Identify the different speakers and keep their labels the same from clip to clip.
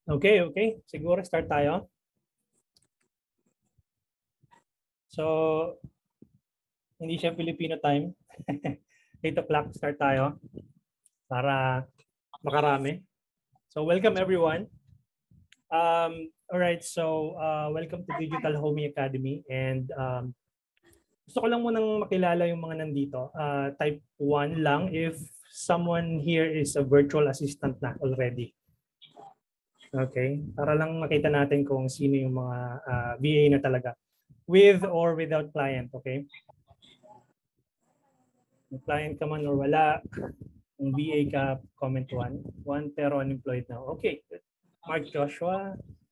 Speaker 1: Okay, okay. Siguro start tayo. So, hindi siya Filipino time. 8 o'clock start tayo para makarami. So, welcome everyone. All right, so welcome to Digital Homey Academy. And gusto ko lang munang makilala yung mga nandito. Type 1 lang if someone here is a virtual assistant na already. Okay, para lang makita natin kung sino yung mga VA na talaga. With or without client, okay? May client ka man or wala, kung VA ka, comment 1. 1 pero unemployed na. Okay, Mark Joshua.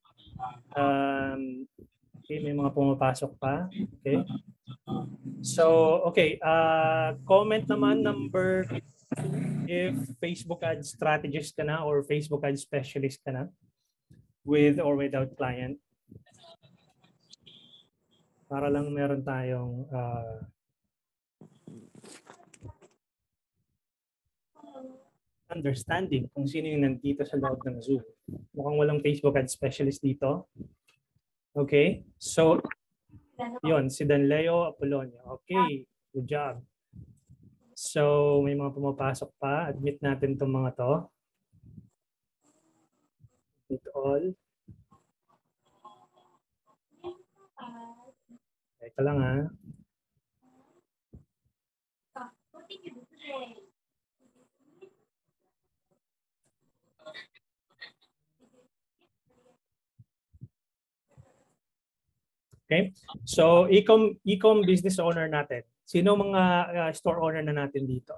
Speaker 1: Okay, may mga pumapasok pa. Okay. So, okay. Comment naman number 2 if Facebook ad strategist ka na or Facebook ad specialist ka na with or without client. Para lang meron tayong understanding kung sino yung nandito sa loob ng Zoom. Mukhang walang Facebook ad specialist dito. Okay. So, yun, si Danleo Apolonio. Okay, good job. So, may mga pumapasok pa. Admit natin itong mga to. Admit all. Ito lang ha. Okay. So, e-com business owner natin. Sino mga store owner na natin dito?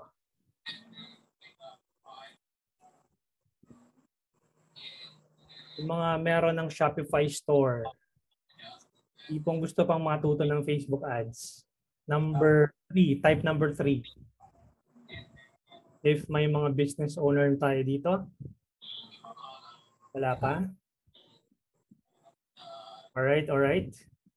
Speaker 1: Yung mga meron ng Shopify store. Ipong gusto pang matuto ng Facebook ads. Number 3, type number 3. If may mga business owner tayo dito. Wala pa? Alright, alright.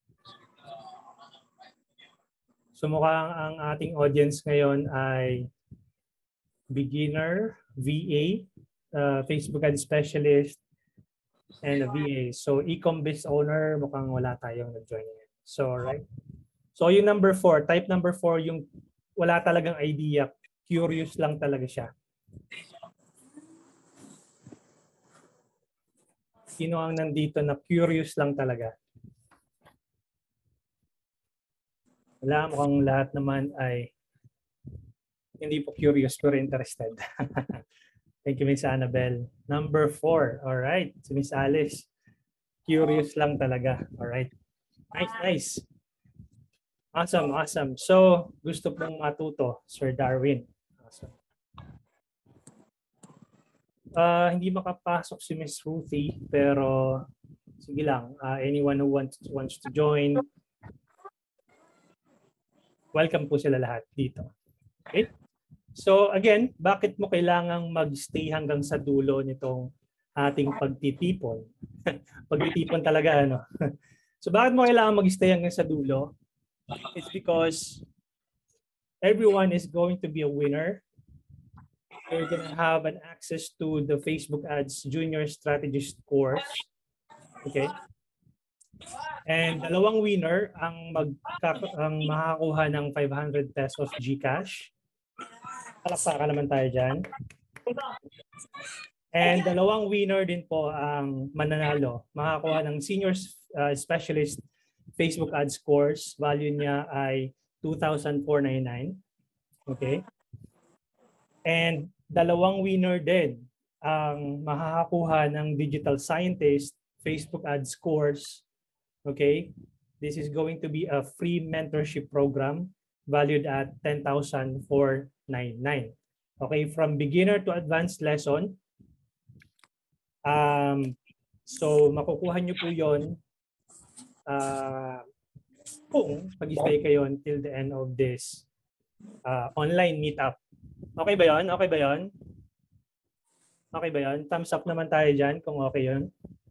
Speaker 1: So mukhang ang ating audience ngayon ay beginner, VA, Facebook ad specialist, and a VA. So e-com business owner, mukhang wala tayong nag-join ngayon. So, right. So yung number 4, type number 4, yung wala talagang idea, curious lang talaga siya. Sino ang nandito na curious lang talaga? Wala, mukhang lahat naman ay hindi po curious pero interested. Thank you, Miss Annabelle. Number 4. All right. Si Miss Alice. Curious lang talaga. All right. Nice, nice. Awesome, awesome. So, gusto pong matuto, Sir Darwin. Awesome. Hindi makapasok si Miss Ruthie, pero sige lang. Anyone who wants to join, welcome po sila lahat dito. Okay? So again, bakit mo kailangang mag-stay hanggang sa dulo nitong ating pagtitipon? Pagtitipon talaga, ano? So bakit mo kailangan mag-stay hanggang sa dulo? It's because everyone is going to be a winner. You're going to have an access to the Facebook Ads Junior Strategist course. Okay? And dalawang winner ang makakuha ng 500 pesos GCash. Palakpakan naman tayo dyan. And dalawang winner din po ang mananalo. Makakuha ng Senior Specialist Facebook Ads course. Value niya ay 2,499. Okay? And dalawang winner din ang makakakuha ng Digital Scientist Facebook Ads course. Okay? This is going to be a free mentorship program valued at 10,499. Okay, from beginner to advanced lesson. So makukuha nyo po yun kung mag-stay kayo until the end of this online meetup. Okay ba yun? Okay ba yun? Okay ba yun? Thumbs up naman tayo dyan kung okay yun.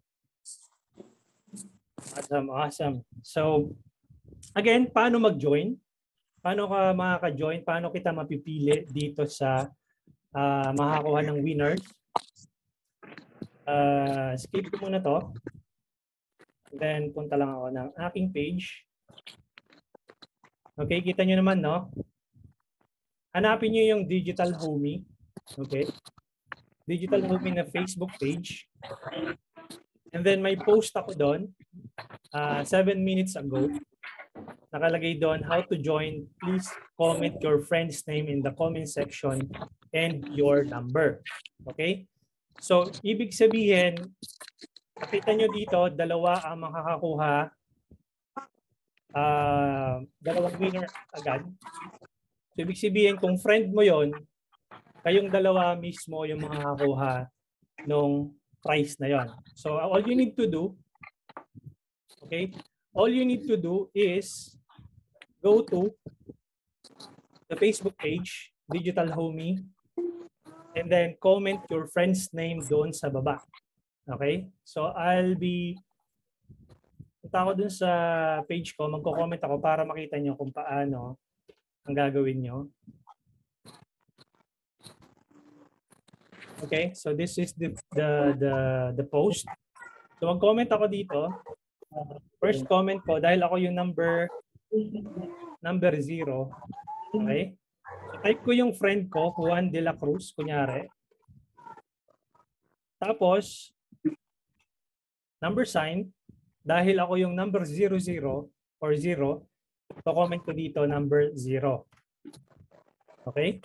Speaker 1: Awesome, awesome. So, again, paano mag-join? Paano ka makaka-join? Paano kita mapipili dito sa makakuha ng winners? Skip ko muna to. Then punta lang ako ng aking page. Okay, kita nyo naman, no? Hanapin nyo yung Digital Homie. Okay? Digital Homie na Facebook page. And then may post ako doon 7 minutes ago. Nakalagay doon, how to join. Please comment your friend's name in the comment section and your number. Okay? So, ibig sabihin, nakita nyo dito, dalawa ang makakakuha. Dalawang winner agad. So, ibig sabihin, kung friend mo yon, kayong dalawa mismo yung makakakuha nung prize na yon. So, all you need to do, okay, all you need to do is go to the Facebook page, Digital Homie, and then comment your friend's name doon sa baba. Okay? So, punta ako dun sa page ko, magko-comment ako para makita nyo kung paano ang gagawin nyo. Okay, so this is the post. So mag-comment ako dito. First comment ko, dahil ako yung number 0. Okay? So type ko yung friend ko, Juan de la Cruz, kunyari. Tapos, number sign, dahil ako yung number 00 or 0, so comment ko dito number 0. Okay?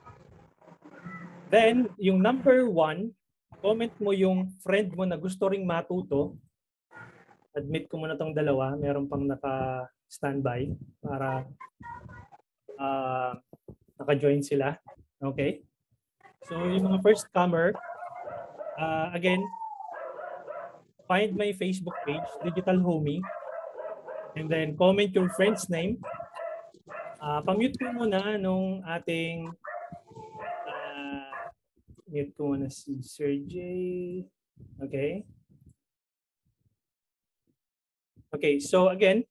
Speaker 1: Then, yung number 1, comment mo yung friend mo na gusto ring matuto. Admit ko muna tong dalawa. Meron pang naka-standby para naka-join sila. Okay? So, yung mga first comer, again, find my Facebook page, Digital Homie, and then comment your friend's name. Pamute ko muna nung ating mute ko muna si Sir J. Okay. Okay, so again,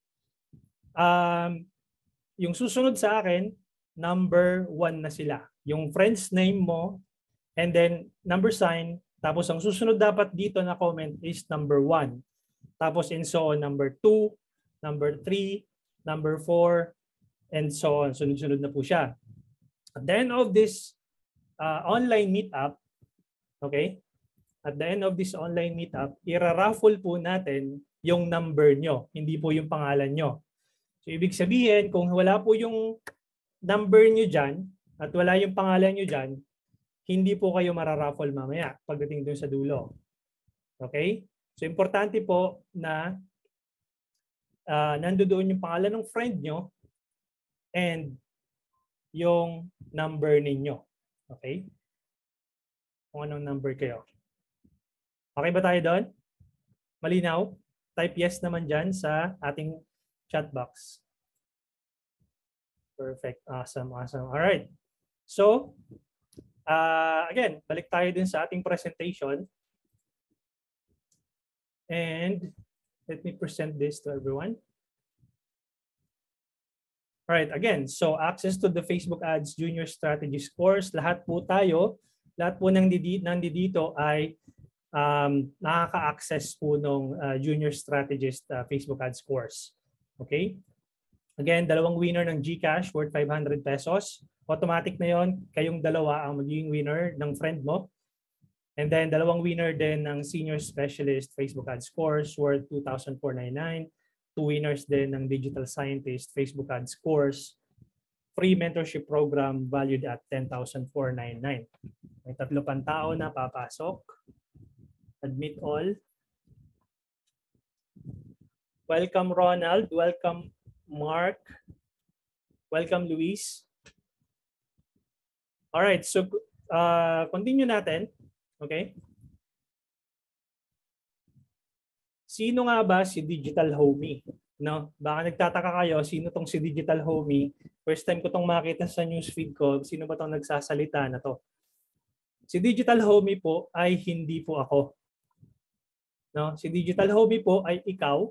Speaker 1: yung susunod sa akin, number 1 na sila. Yung friend's name mo, and then number sign, tapos ang susunod dapat dito na comment is number 1. Tapos and so on, number 2, number 3, number 4, and so on. Sunod-sunod na po siya. At the end of this online meetup, okay? At the end of this online meetup, ira-raffle po natin yung number nyo, hindi po yung pangalan nyo. So, ibig sabihin, kung wala po yung number nyo dyan, at wala yung pangalan nyo dyan, hindi po kayo mararaffle mamaya pagdating doon sa dulo. Okay? So, importante po na nandoon yung pangalan ng friend nyo and yung number ninyo. Okay? Kung anong number kayo. Okay ba tayo doon? Malinaw? Type yes naman dyan sa ating chat box. Perfect. Awesome. Awesome. All right. So, again, balik tayo din sa ating presentation. And let me present this to everyone. All right, again, so access to the Facebook Ads Junior Strategies course. Lahat po nandito ay nakaka-access po ng Junior Strategist Facebook Ads course. Okay? Again, dalawang winner ng GCash worth 500 pesos. Automatic na yon, kayong dalawa ang magiging winner ng friend mo. And then dalawang winner din ng Senior Specialist Facebook Ads course worth 2,499. 2 winners din ng Digital Scientist Facebook Ads course. Free mentorship program valued at 10,499. May 3 pang tao na papasok. Admit all. Welcome Ronald. Welcome Mark. Welcome Luis. Alright, so continue natin. Okay. Sino nga ba si Digital Homie? No? Baka nagtataka kayo, sino tong si Digital Homie? First time ko tong makita sa newsfeed ko, sino ba tong nagsasalita na to? Si Digital Homie po ay hindi po ako. No? Si Digital Homie po ay ikaw,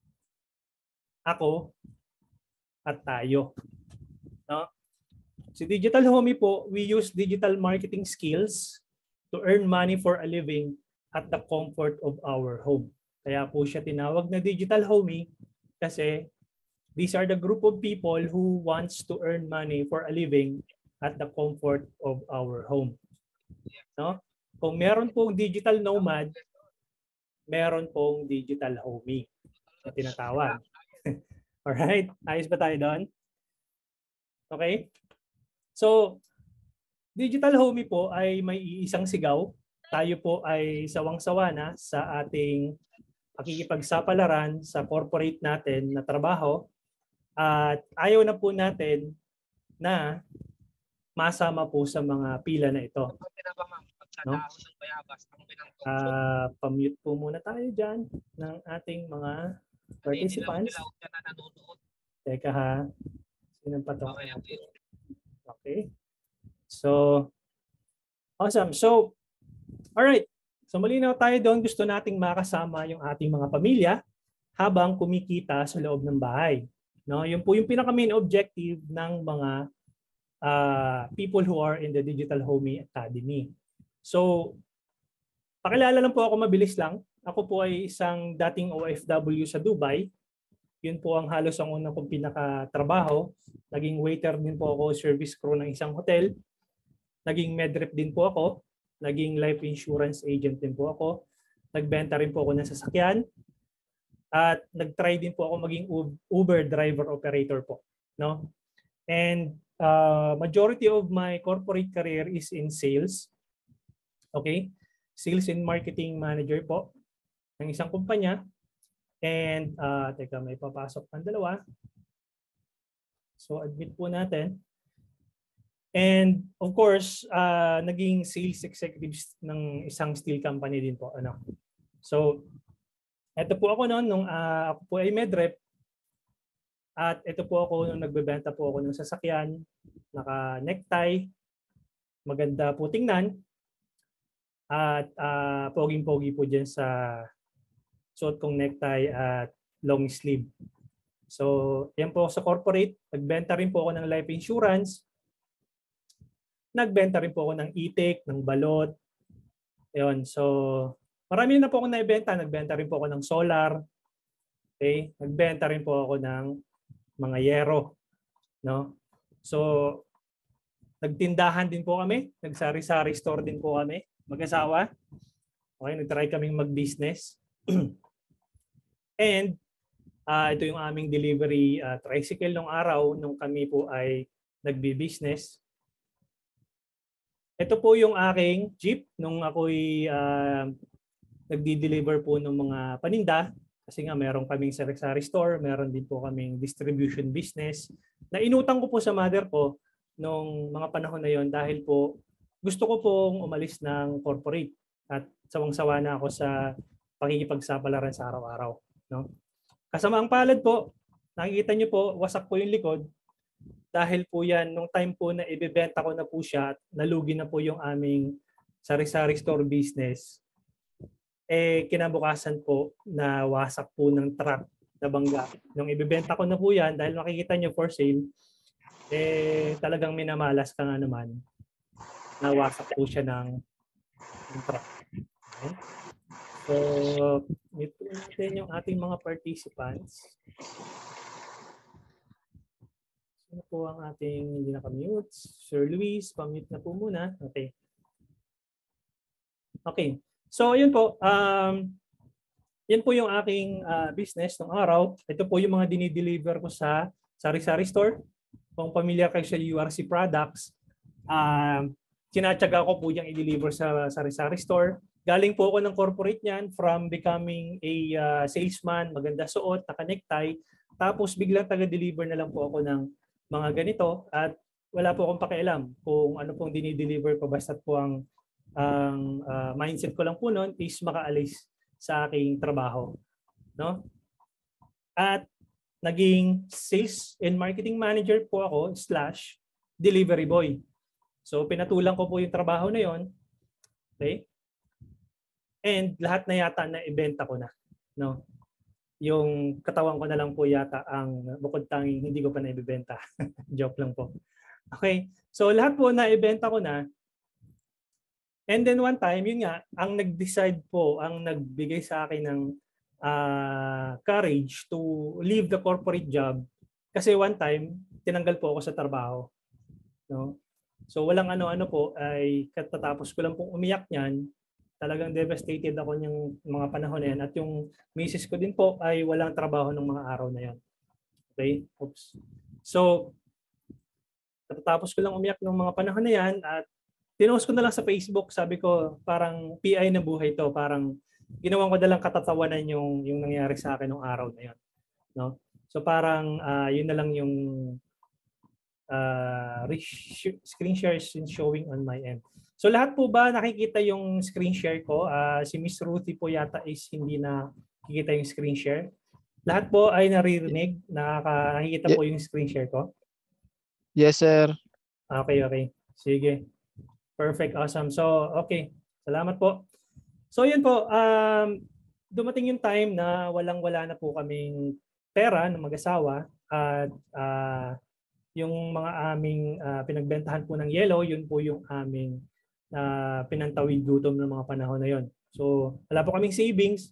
Speaker 1: ako, at tayo. No? Si Digital Homie po, we use digital marketing skills to earn money for a living at the comfort of our home. Kaya po siya tinawag na digital homie kasi these are the group of people who wants to earn money for a living at the comfort of our home. No? Kung meron pong digital nomad, meron pong digital homie na tinatawag. Alright? Ayos ba tayo doon? Okay? So, digital homie po ay may iisang sigaw. Tayo po ay sawang-sawa na sa ating pakikipagsapalaran sa corporate natin na trabaho at ayaw na po natin na masama po sa mga pila na ito. No? Pa-mute po muna tayo dyan ng ating mga participants. Teka ha. Sino pa to? Okay. So, awesome. So, alright. So malinaw tayo doon, gusto nating makasama yung ating mga pamilya habang kumikita sa loob ng bahay. No, yun po yung pinaka-main objective ng mga people who are in the Digital Homie Academy. So, pakilala lang po ako, mabilis lang. Ako po ay isang dating OFW sa Dubai. Yun po ang halos ang unang kong pinakatrabaho. Naging waiter din po ako, service crew ng isang hotel. Naging medrep din po ako. Naging life insurance agent din po ako. Nagbenta rin po ako ng sasakyan. At nag-try din po ako maging Uber driver operator po. No? And majority of my corporate career is in sales. Okay? Sales and marketing manager po ng isang kumpanya. And teka, may papasok ng dalawa. So admit po natin. And of course, naging sales executives ng isang steel company din po. Ano? So, ito po ako noon nung ako po ay medrep. At ito po ako nung nagbebenta po ako ng sasakyan, naka-necktie, maganda po tingnan. At poging-pogi po dyan sa suot kong necktie at long sleeve. So, yan po sa corporate. Nagbenta rin po ako ng life insurance. Nagbenta rin po ako ng itik, ng balot. Ayun, so marami na po ako naibenta. Nagbenta rin po ako ng solar. Okay? Nagbenta rin po ako ng mga yero. No? So, nagtindahan din po kami. Nagsari-sari store din po kami. Mag-asawa. Okay, nag-try kaming mag-business. And ito yung aming delivery tricycle nung araw nung kami po ay nagbi-business. Ito po yung aking jeep nung ako'y nagdi-deliver po ng mga paninda. Kasi nga meron kaming sari-sari store, meron din po kaming distribution business. Na inutang ko po sa mother ko nung mga panahon na yon dahil po gusto ko pong umalis ng corporate at sawang-sawa na ako sa pakikipagsapalaran sa araw-araw. No? Kasama ang palad po, nakikita niyo po, wasak po yung likod. Dahil po yan, nung time po na ibebenta ko na po siya at nalugi na po yung aming sari-sari store business, kinabukasan po na wasak po ng truck na bangga. Nung ibebenta ko na po yan, dahil makikita nyo for sale, talagang minamalas ka nga naman, nawasak po siya ng truck. Okay? So, ito natin yung ating mga participants. Ano po ang ating hindi naka-mute? Sir Luis, pa-mute na po muna. Okay. Okay. So, yun po. Yan po yung aking business ng araw. Ito po yung mga dinideliver ko sa sari-sari store. Kung familiar kayo sa URC products, sinatsaga ko po yung i-deliver sa sari-sari store. Galing po ako ng corporate niyan from becoming a salesman, maganda suot, naka-necktie. Tapos biglang taga-deliver na lang po ako ng mga ganito at wala po akong pakialam kung ano pong dinideliver ko, basta po ang mindset ko lang po noon is makaalis sa aking trabaho, no? At naging sales and marketing manager po ako / delivery boy. So pinatulan ko po yung trabaho na yon. Okay? And lahat na yata na ibenta ko na, no? Yung katawan ko na lang po yata ang bukod tanging hindi ko pa naibibenta. Joke lang po. Okay. So lahat po na ibenta ko na. And then one time, yun nga, ang nag-decide po, ang nagbigay sa akin ng courage to leave the corporate job kasi one time, tinanggal po ako sa trabaho. No? So walang ano-ano po, ay katatapos ko lang pong umiyak niyan, talagang devastated ako ng mga panahon na yan. At yung misis ko din po ay walang trabaho ng mga araw na yan. Okay? Oops. So, katatapos ko lang umiyak ng mga panahon na yan at pinost ko na lang sa Facebook. Sabi ko, parang PI na buhay to. Parang ginawan ko na lang katatawanan yung nangyari sa akin ng araw na yun. No? So parang yun na lang yung screen share is showing on my end. So lahat po ba nakikita yung screen share ko? Si Miss Ruthie po yata is hindi na nakikita yung screen share. Lahat po ay naririnig, nakikita po yung screen share ko?
Speaker 2: Yes, sir.
Speaker 1: Okay, okay. Sige. Perfect, awesome. So, okay. Salamat po. So, yun po. Dumating yung time na walang-wala na po kaming pera ng mag-asawa at yung mga aming pinagbentahan po ng yellow, yun po yung aming pinantawid gutom ng mga panahon na yun. So, wala po kaming savings.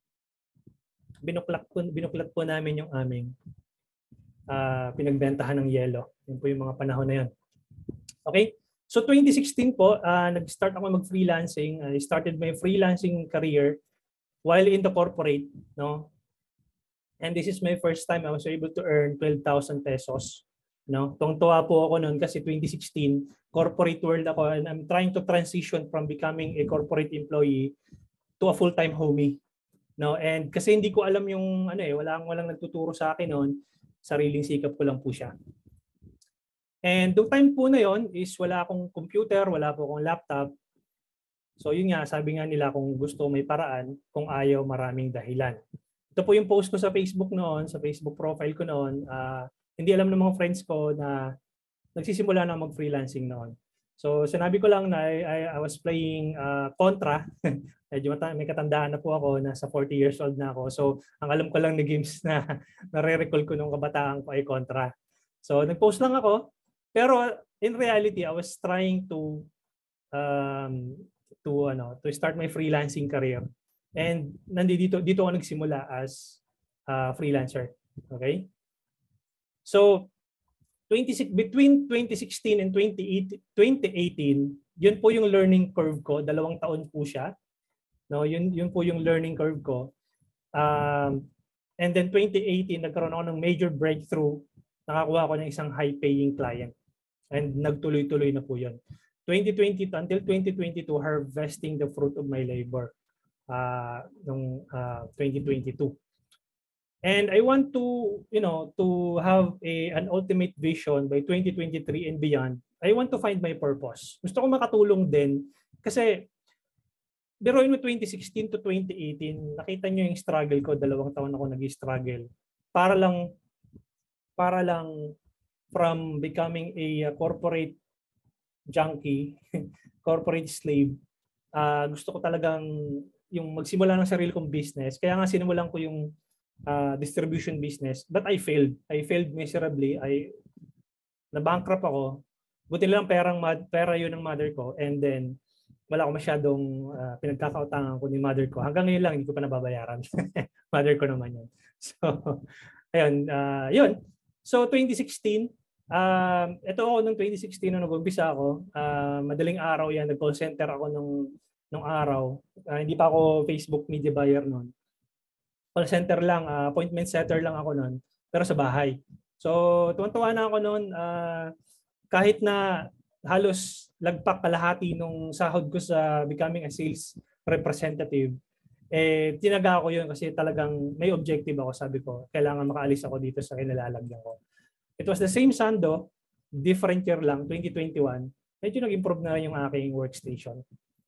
Speaker 1: Binuklat po namin yung aming pinagbentahan ng yellow. Yun po yung mga panahon na yun. Okay? So 2016 po, nag-start ako mag-freelancing. I started my freelancing career while in the corporate, no? And this is my first time I was able to earn 12,000 pesos, no? Tuwang-tuwa po ako noon kasi 2016, corporate world ako and I'm trying to transition from becoming a corporate employee to a full-time homie, no? And kasi hindi ko alam yung walang nagtuturo sa akin noon, sariling sikap ko lang po siya. And the time po na yon is wala akong computer, wala po akong laptop. So yun nga, sabi nga nila kung gusto may paraan, kung ayaw maraming dahilan. Ito po yung post ko sa Facebook noon, sa Facebook profile ko noon. Hindi alam ng mga friends ko na nagsisimula na mag-freelancing noon. So sinabi ko lang na I was playing Contra. Medyo may katandaan na po ako, nasa 40 years old na ako. So ang alam ko lang na games na nare-recall ko nung kabataan ko ay Contra. So nag-post lang ako. Pero in reality, I was trying to start my freelancing career. And dito ako nagsimula as freelancer. Okay? So between 2016 and 2018, yun po yung learning curve ko. 2 taon po siya. No, yun po yung learning curve ko. And then 2018, nagkaroon ako ng major breakthrough. Nakakuha ako ng isang high-paying client. And nagtuloy-tuloy na po yun. 2020 until 2022, harvesting the fruit of my labor noong 2022. And I want to, to have an ultimate vision by 2023 and beyond. I want to find my purpose. Gusto ko makatulong din kasi biruin mo 2016 to 2018, nakita nyo yung struggle ko, 2 taon ako nag-struggle. Para lang from becoming a corporate junkie, corporate slave, gusto ko talagang yung magsimula ng sarili kong business. Kaya nga sinimulan ko yung distribution business. But I failed. I failed miserably. Na-bankrupt ako. Buti lang pera yun ng mother ko. And then, wala ako masyadong pinagkakautangan ko ni mother ko. Hanggang ngayon lang, hindi ko pa nababayaran. Mother ko naman yun. So, ayun. Yun. So 2016, ito ako nung 2016 nung nag-umpisa ako, madaling araw yan, nag-call center ako nung araw. Hindi pa ako Facebook media buyer noon. Call center lang, appointment setter lang ako noon, pero sa bahay. So tuwan-tuwa na ako noon, kahit na halos lagpak kalahati nung sahod ko sa becoming a sales representative, tinaga ko yun kasi talagang may objective ako. Sabi ko, kailangan makaalis ako dito sa kinalalagyan ko. It was the same Sando, different year lang, 2021. Medyo nag-improve na yung aking workstation.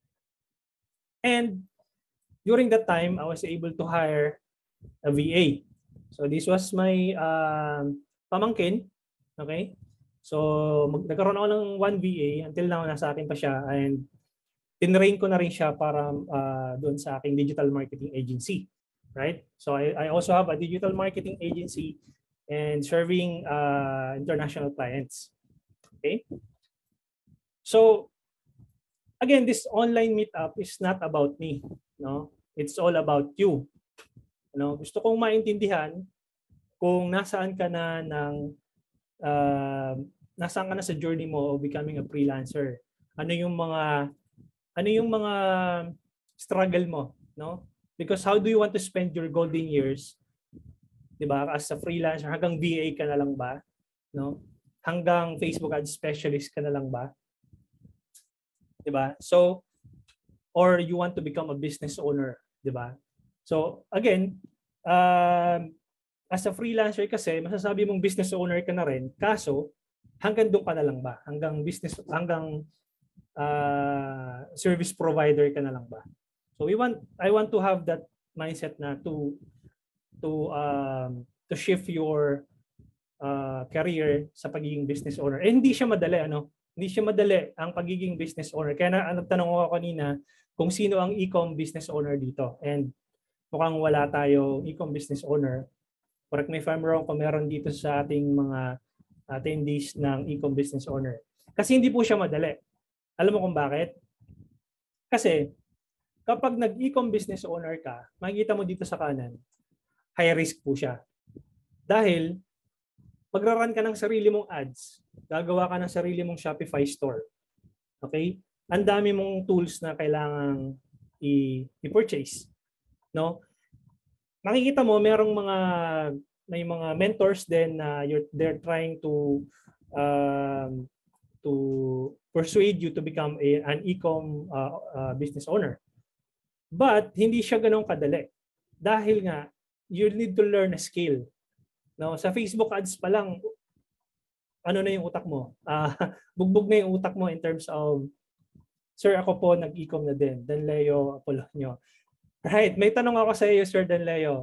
Speaker 1: And during that time, I was able to hire a VA. So this was my pamangkin. Okay? So nagkaroon ako ng 1 VA. Until now, nasa akin pa siya. And tinrain ko na rin siya para doon sa aking digital marketing agency, right? So I also have a digital marketing agency and serving international clients. Okay? So again, this online meetup is not about me, no? It's all about you. No, gusto kong maintindihan kung nasaan ka na nasaan ka na sa journey mo of becoming a freelancer. Ano yung mga struggle mo, no? Because how do you want to spend your golden years, 'di ba? As a freelancer, hanggang VA ka na lang ba, no? Hanggang Facebook ad specialist ka na lang ba? 'Di ba? So, or you want to become a business owner, 'di ba? So, again, as a freelancer kasi, masasabi mong business owner ka na rin, kaso hanggang doon ka na lang ba? Hanggang service provider ka na lang ba? So I want to have that mindset na to shift your career sa pagiging business owner. Eh, hindi siya madali, ano? Hindi siya madali ang pagiging business owner. Kaya nagtanong ako kanina kung sino ang e-com business owner dito. And mukhang wala tayo e-com business owner. Correct me if I'm wrong kung meron dito sa ating mga attendees ng e-com business owner. Kasi hindi po siya madali. Alam mo kung bakit? Kasi kapag nag-e-com business owner ka, makikita mo dito sa kanan, high risk po siya. Dahil magra-run ka ng sarili mong ads, gagawa ka ng sarili mong Shopify store. Okay? Ang dami mong tools na kailangang i-purchase. No? Makikita mo may mga mentors din na they're trying to persuade you to become an e-com business owner. But hindi siya ganun kadali. Dahil nga you need to learn a skill. No, sa Facebook ads pa lang ano na yung utak mo? Bugbog na yung utak mo in terms of, sir, ako po nag-e-com na din. Danleo Apolonio. Right, may tanong ako sa iyo, Sir Danleo.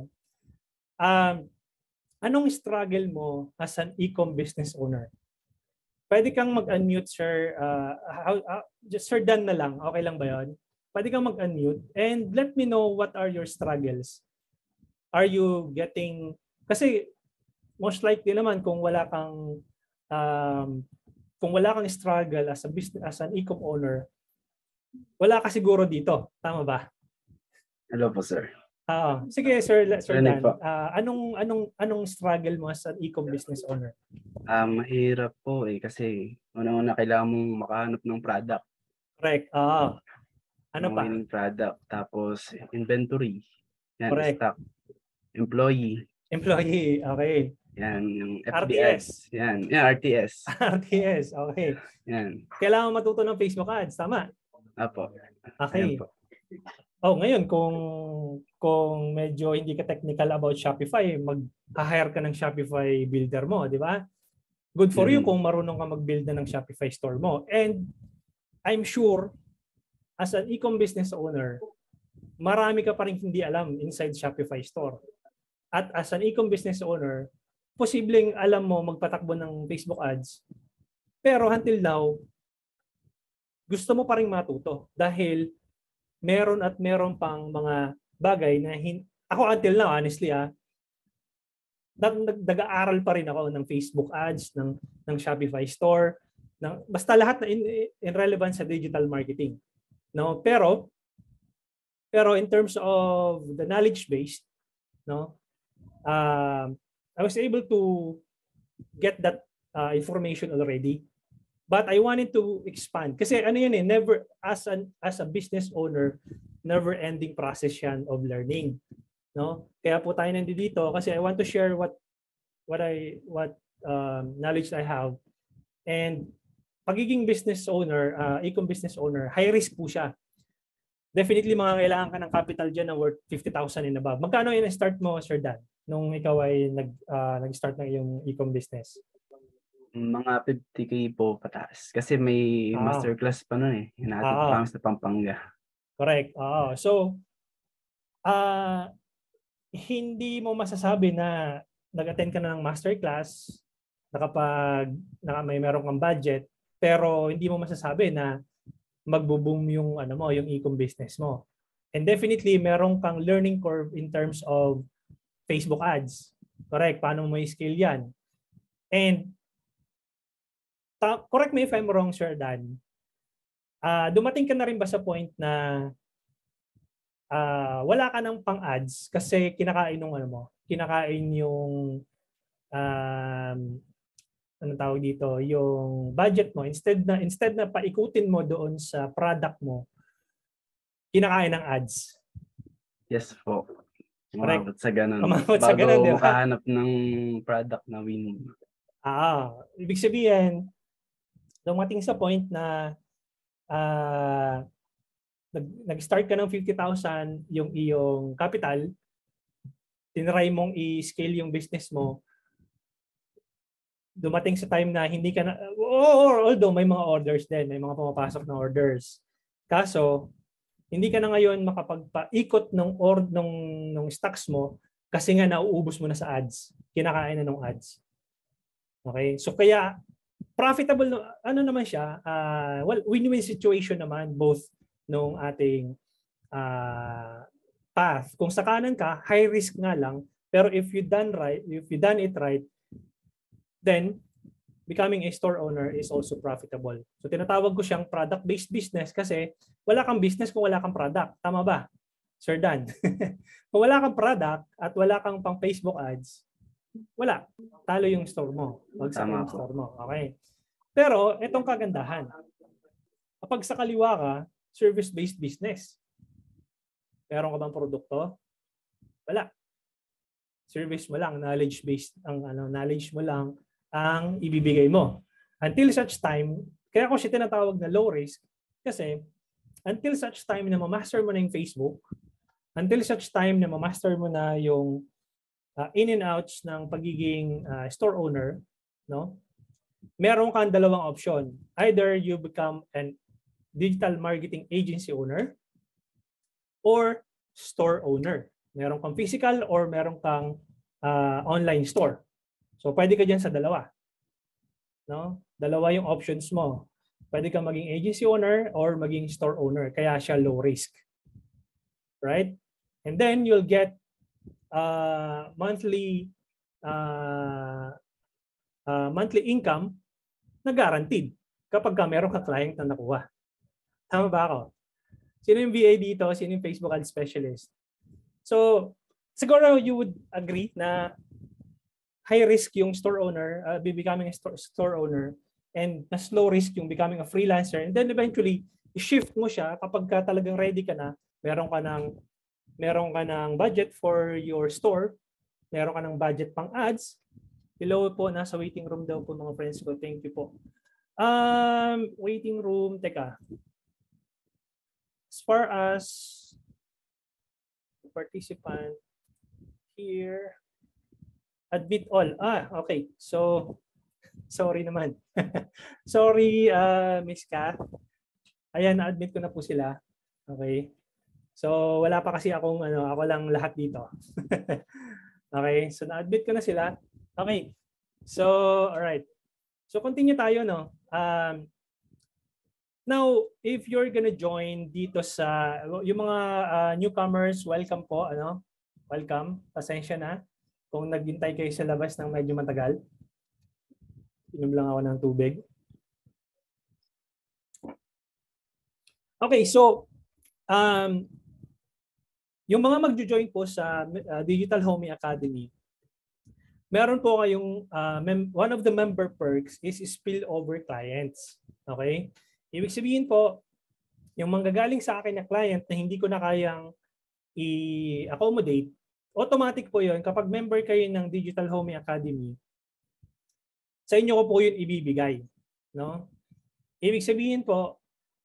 Speaker 1: Anong struggle mo as an e-com business owner? Pwede kang mag-unmute, sir. Just Sir Dan na lang. Okay lang ba yun? Pwede kang mag-unmute and let me know what are your struggles. Are you getting... Kasi most likely naman kung wala kang struggle as a business, as an e-com owner, wala ka siguro dito. Tama ba?
Speaker 3: Hello po, sir.
Speaker 1: Sige, Sir Dan.
Speaker 3: Po.
Speaker 1: Anong struggle mo as an e-com business owner?
Speaker 3: Mahirap po kasi una-una kailangan mong makahanap ng product.
Speaker 1: Correct. Ano pa?
Speaker 3: Winning product. Tapos inventory. Yan,
Speaker 1: correct.
Speaker 3: Stock. Employee.
Speaker 1: Okay.
Speaker 3: Yan, yung
Speaker 1: RTS.
Speaker 3: FBS. Yan, RTS.
Speaker 1: RTS, okay.
Speaker 3: Yan.
Speaker 1: Kailangan matuto ng Facebook ads, tama?
Speaker 3: Apo.
Speaker 1: Okay.
Speaker 3: Po.
Speaker 1: Ngayon kung medyo hindi ka technical about Shopify, mag-hire ka ng Shopify builder mo, di ba? Good for you kung marunong ka mag-build na ng Shopify store mo. And I'm sure as an e-com business owner, marami ka pa rin hindi alam inside Shopify store. At as an e-com business owner, posibleng alam mo magpatakbo ng Facebook ads. Pero until now, gusto mo pa rin matuto dahil meron pang mga bagay na ako until now, honestly, nag-aaral pa rin ako ng Facebook ads, ng Shopify store, basta lahat na in relevant sa digital marketing. No? Pero in terms of the knowledge base, no? I was able to get that information already. But I wanted to expand. Kasi ano yun never, as a business owner, never-ending process yan of learning. No? Kaya po tayo nandito kasi I want to share what knowledge I have. And pagiging business owner, e-com business owner, high risk po siya. Definitely mga kailangan ka ng capital dyan na worth 50,000 and above. Magkano yung start mo, Sir Dan, nung ikaw ay nag-start ng iyong e-com business?
Speaker 3: Mga 50K po pataas. Kasi may masterclass pa nun Hinahatid pa kami sa Pampanga.
Speaker 1: Correct. So, hindi mo masasabi na nag-attend ka na ng masterclass may meron kang budget, pero hindi mo masasabi na magbo-boom yung yung e-com business mo. And definitely meron kang learning curve in terms of Facebook ads. Correct. Paano mo i-scale yan? And correct me if I'm wrong, Sir Dan. Dumating ka na rin ba sa point na wala ka ng pang-ads kasi kinakain yung ano mo, kinakain yung anong tawag dito, yung budget mo, instead na paikutin mo doon sa product mo, kinakain ng ads.
Speaker 3: Yes po.
Speaker 1: Correct.
Speaker 3: Umabot sa ganun.
Speaker 1: Umabot sa ganun, di ba?
Speaker 3: makahanap ng product na win.
Speaker 1: Ibig sabihin, dumating sa point na nag-start ka ng 50,000 yung iyong capital, tinry mong i-scale yung business mo, dumating sa time na hindi ka na, although may mga orders din, may mga pumapasok na orders. Kaso, hindi ka na ngayon makapagpaikot nung stocks mo kasi nga nauubos mo na sa ads. Kinakain na ng ads. Okay? So kaya profitable ano naman siya, win-win situation naman both nung ating path. Kung sa kanan ka, high risk nga lang, pero if you done it right, then becoming a store owner is also profitable. So tinatawag ko siyang product-based business kasi wala kang business kung wala kang product. Tama ba, Sir Dan? Kung wala kang product at wala kang pang Facebook ads, wala. Talo yung store mo. Wagsak yung store mo. Okay. Pero itong kagandahan. Kapag sa kaliwa ka, service-based business. Meron ka bang produkto? Wala. Service mo lang, knowledge-based knowledge mo lang ang ibibigay mo. Until such time, kaya ko siya tinatawag na low risk kasi until such time na ma-master mo na yung Facebook, until such time na ma-master mo na yung in and outs ng pagiging store owner, no? Meron kang dalawang option. Either you become an digital marketing agency owner or store owner. Meron kang physical or meron kang online store. So pwede ka diyan sa dalawa. No? Dalawa yung options mo. Pwede kang maging agency owner or maging store owner. Kaya siya low risk. Right? And then you'll get monthly income na guaranteed kapag meron ka client na nakuha. Tama ba ako? Sino yung VA dito? Sino yung Facebook ad specialist? So, siguro you would agree na high risk yung store owner, becoming a store owner, and mas low risk yung becoming a freelancer. And then eventually, i-shift mo siya kapag ka talagang ready ka na, meron ka ng budget for your store, meron ka ng budget pang ads. Hello po, nasa waiting room daw po mga friends ko. Thank you po. Waiting room, teka. As far as the participant here, admit all. Okay. So, sorry naman. Sorry, Miss Ka. Ayan, na-admit ko na po sila. Okay. So, wala pa kasi ako lang lahat dito. Okay. So, na-admit ko na sila. Okay. So, alright. So, continue tayo, no? Now, if you're gonna join dito sa, yung mga newcomers, welcome po, Welcome. Pasensya na kung naghintay kayo sa labas ng medyo matagal. Inom lang ako ng tubig. Okay, so yung mga magjo-join po sa Digital Homey Academy, meron po kayong one of the member perks is spillover clients. Okay? Ibig sabihin po, yung manggagaling sa akin na client na hindi ko na kayang i-accommodate, automatic po yun kapag member kayo ng Digital Homey Academy, sa inyo ko po yun ibibigay. No? Ibig sabihin po,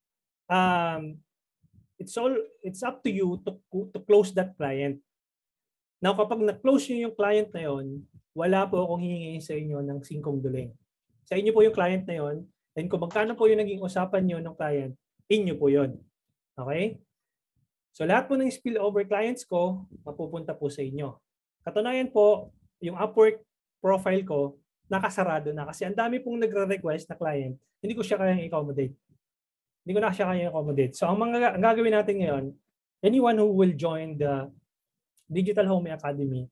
Speaker 1: it's up to you to close that client. Now, kapag na-close nyo yung client na yon, wala po akong hihingin sa inyo ng singkong duling. Sa inyo po yung client na yon, and kung magkano po yung naging usapan nyo ng client, inyo po yon. Okay? So lahat po ng spillover clients ko, mapupunta po sa inyo. Katunayan po, yung Upwork profile ko, nakasarado na kasi ang dami pong nagre-request na client, hindi ko siya kayang i-accommodate. Hindi ko na siya kayang i-accommodate. So ang gagawin natin ngayon, anyone who will join the Digital Homey Academy,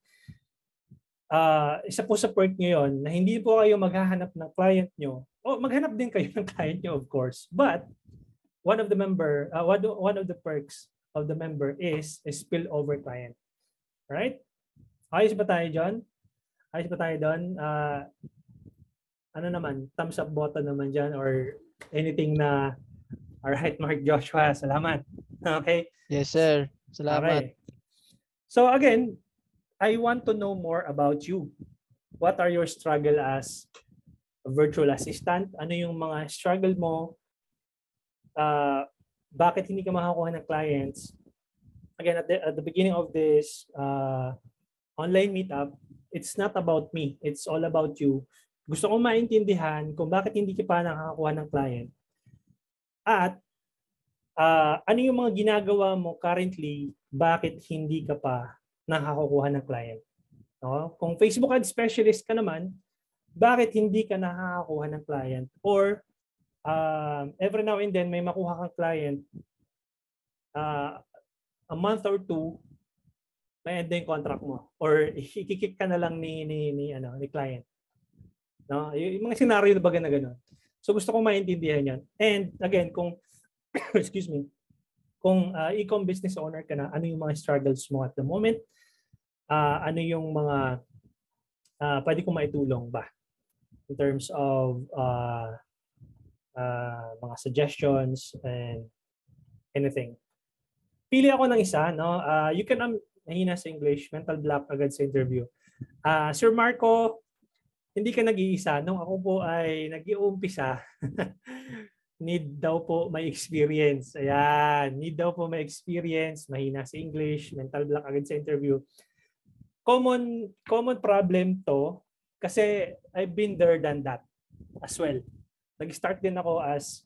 Speaker 1: isa po sa perk ngayon na hindi po kayo maghahanap ng client nyo. O maghanap din kayo ng client nyo, of course. But one of the perks of the member is a spillover client. Right? Ayos ba tayo dyan? Ayos ba tayo doon? Ano naman, thumbs up button naman dyan or anything na alright, Mark Joshua, salamat. Okay?
Speaker 2: Yes, sir. Salamat.
Speaker 1: Okay. So again, I want to know more about you. What are your struggle as a virtual assistant? Ano yung mga struggle mo? Bakit hindi ka makakuha ng clients? Again, at the beginning of this online meetup, it's not about me. It's all about you. Gusto kong maintindihan kung bakit hindi ka pa nakakakuha ng client. At ano yung mga ginagawa mo currently, bakit hindi ka pa nakakakuha ng client? No? Kung Facebook ad specialist ka naman, bakit hindi ka nakakakuha ng client? Or every now and then may makuha kang client, a month or two, may end na yung contract mo. Or ikikik ka na lang ni client. No? Yung mga scenario na baga na gano'n. So gusto kong maintindihan yan. And again, kung excuse me, kung e-com business owner ka na, ano yung mga struggles mo at the moment? Ano yung mga pwede kong maitulong ba? In terms of mga suggestions and anything. Pili ako ng isa, no? You can, nahina sa English, mental block agad sa interview. Sir Marco, hindi ka nag-iisa. Nung ako po ay nag-iumpisa, need daw po may experience. Ayan, need daw po may experience, mahina sa English, mental block agad sa interview. Common problem to kasi I've been there than that as well. Nag-start din ako as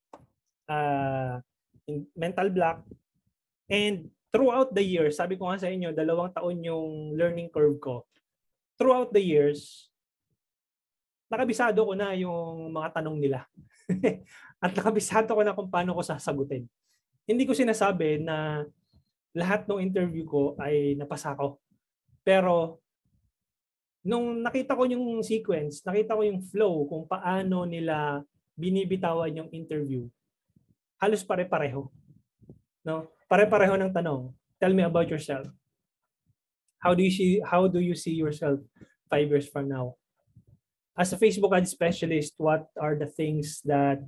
Speaker 1: mental block and throughout the years, sabi ko nga sa inyo, 2 taon yung learning curve ko. Throughout the years, nakabisado ko na yung mga tanong nila. At nakabisado ko na kung paano ko sasagutin. Hindi ko sinasabi na lahat ng interview ko ay napasa ko. Pero nung nakita ko yung sequence, nakita ko yung flow kung paano nila binibitawan yung interview, halos pare-pareho. No? Pare-pareho ng tanong. Tell me about yourself. How do you see yourself 5 years from now? As a Facebook ad specialist, what are the things that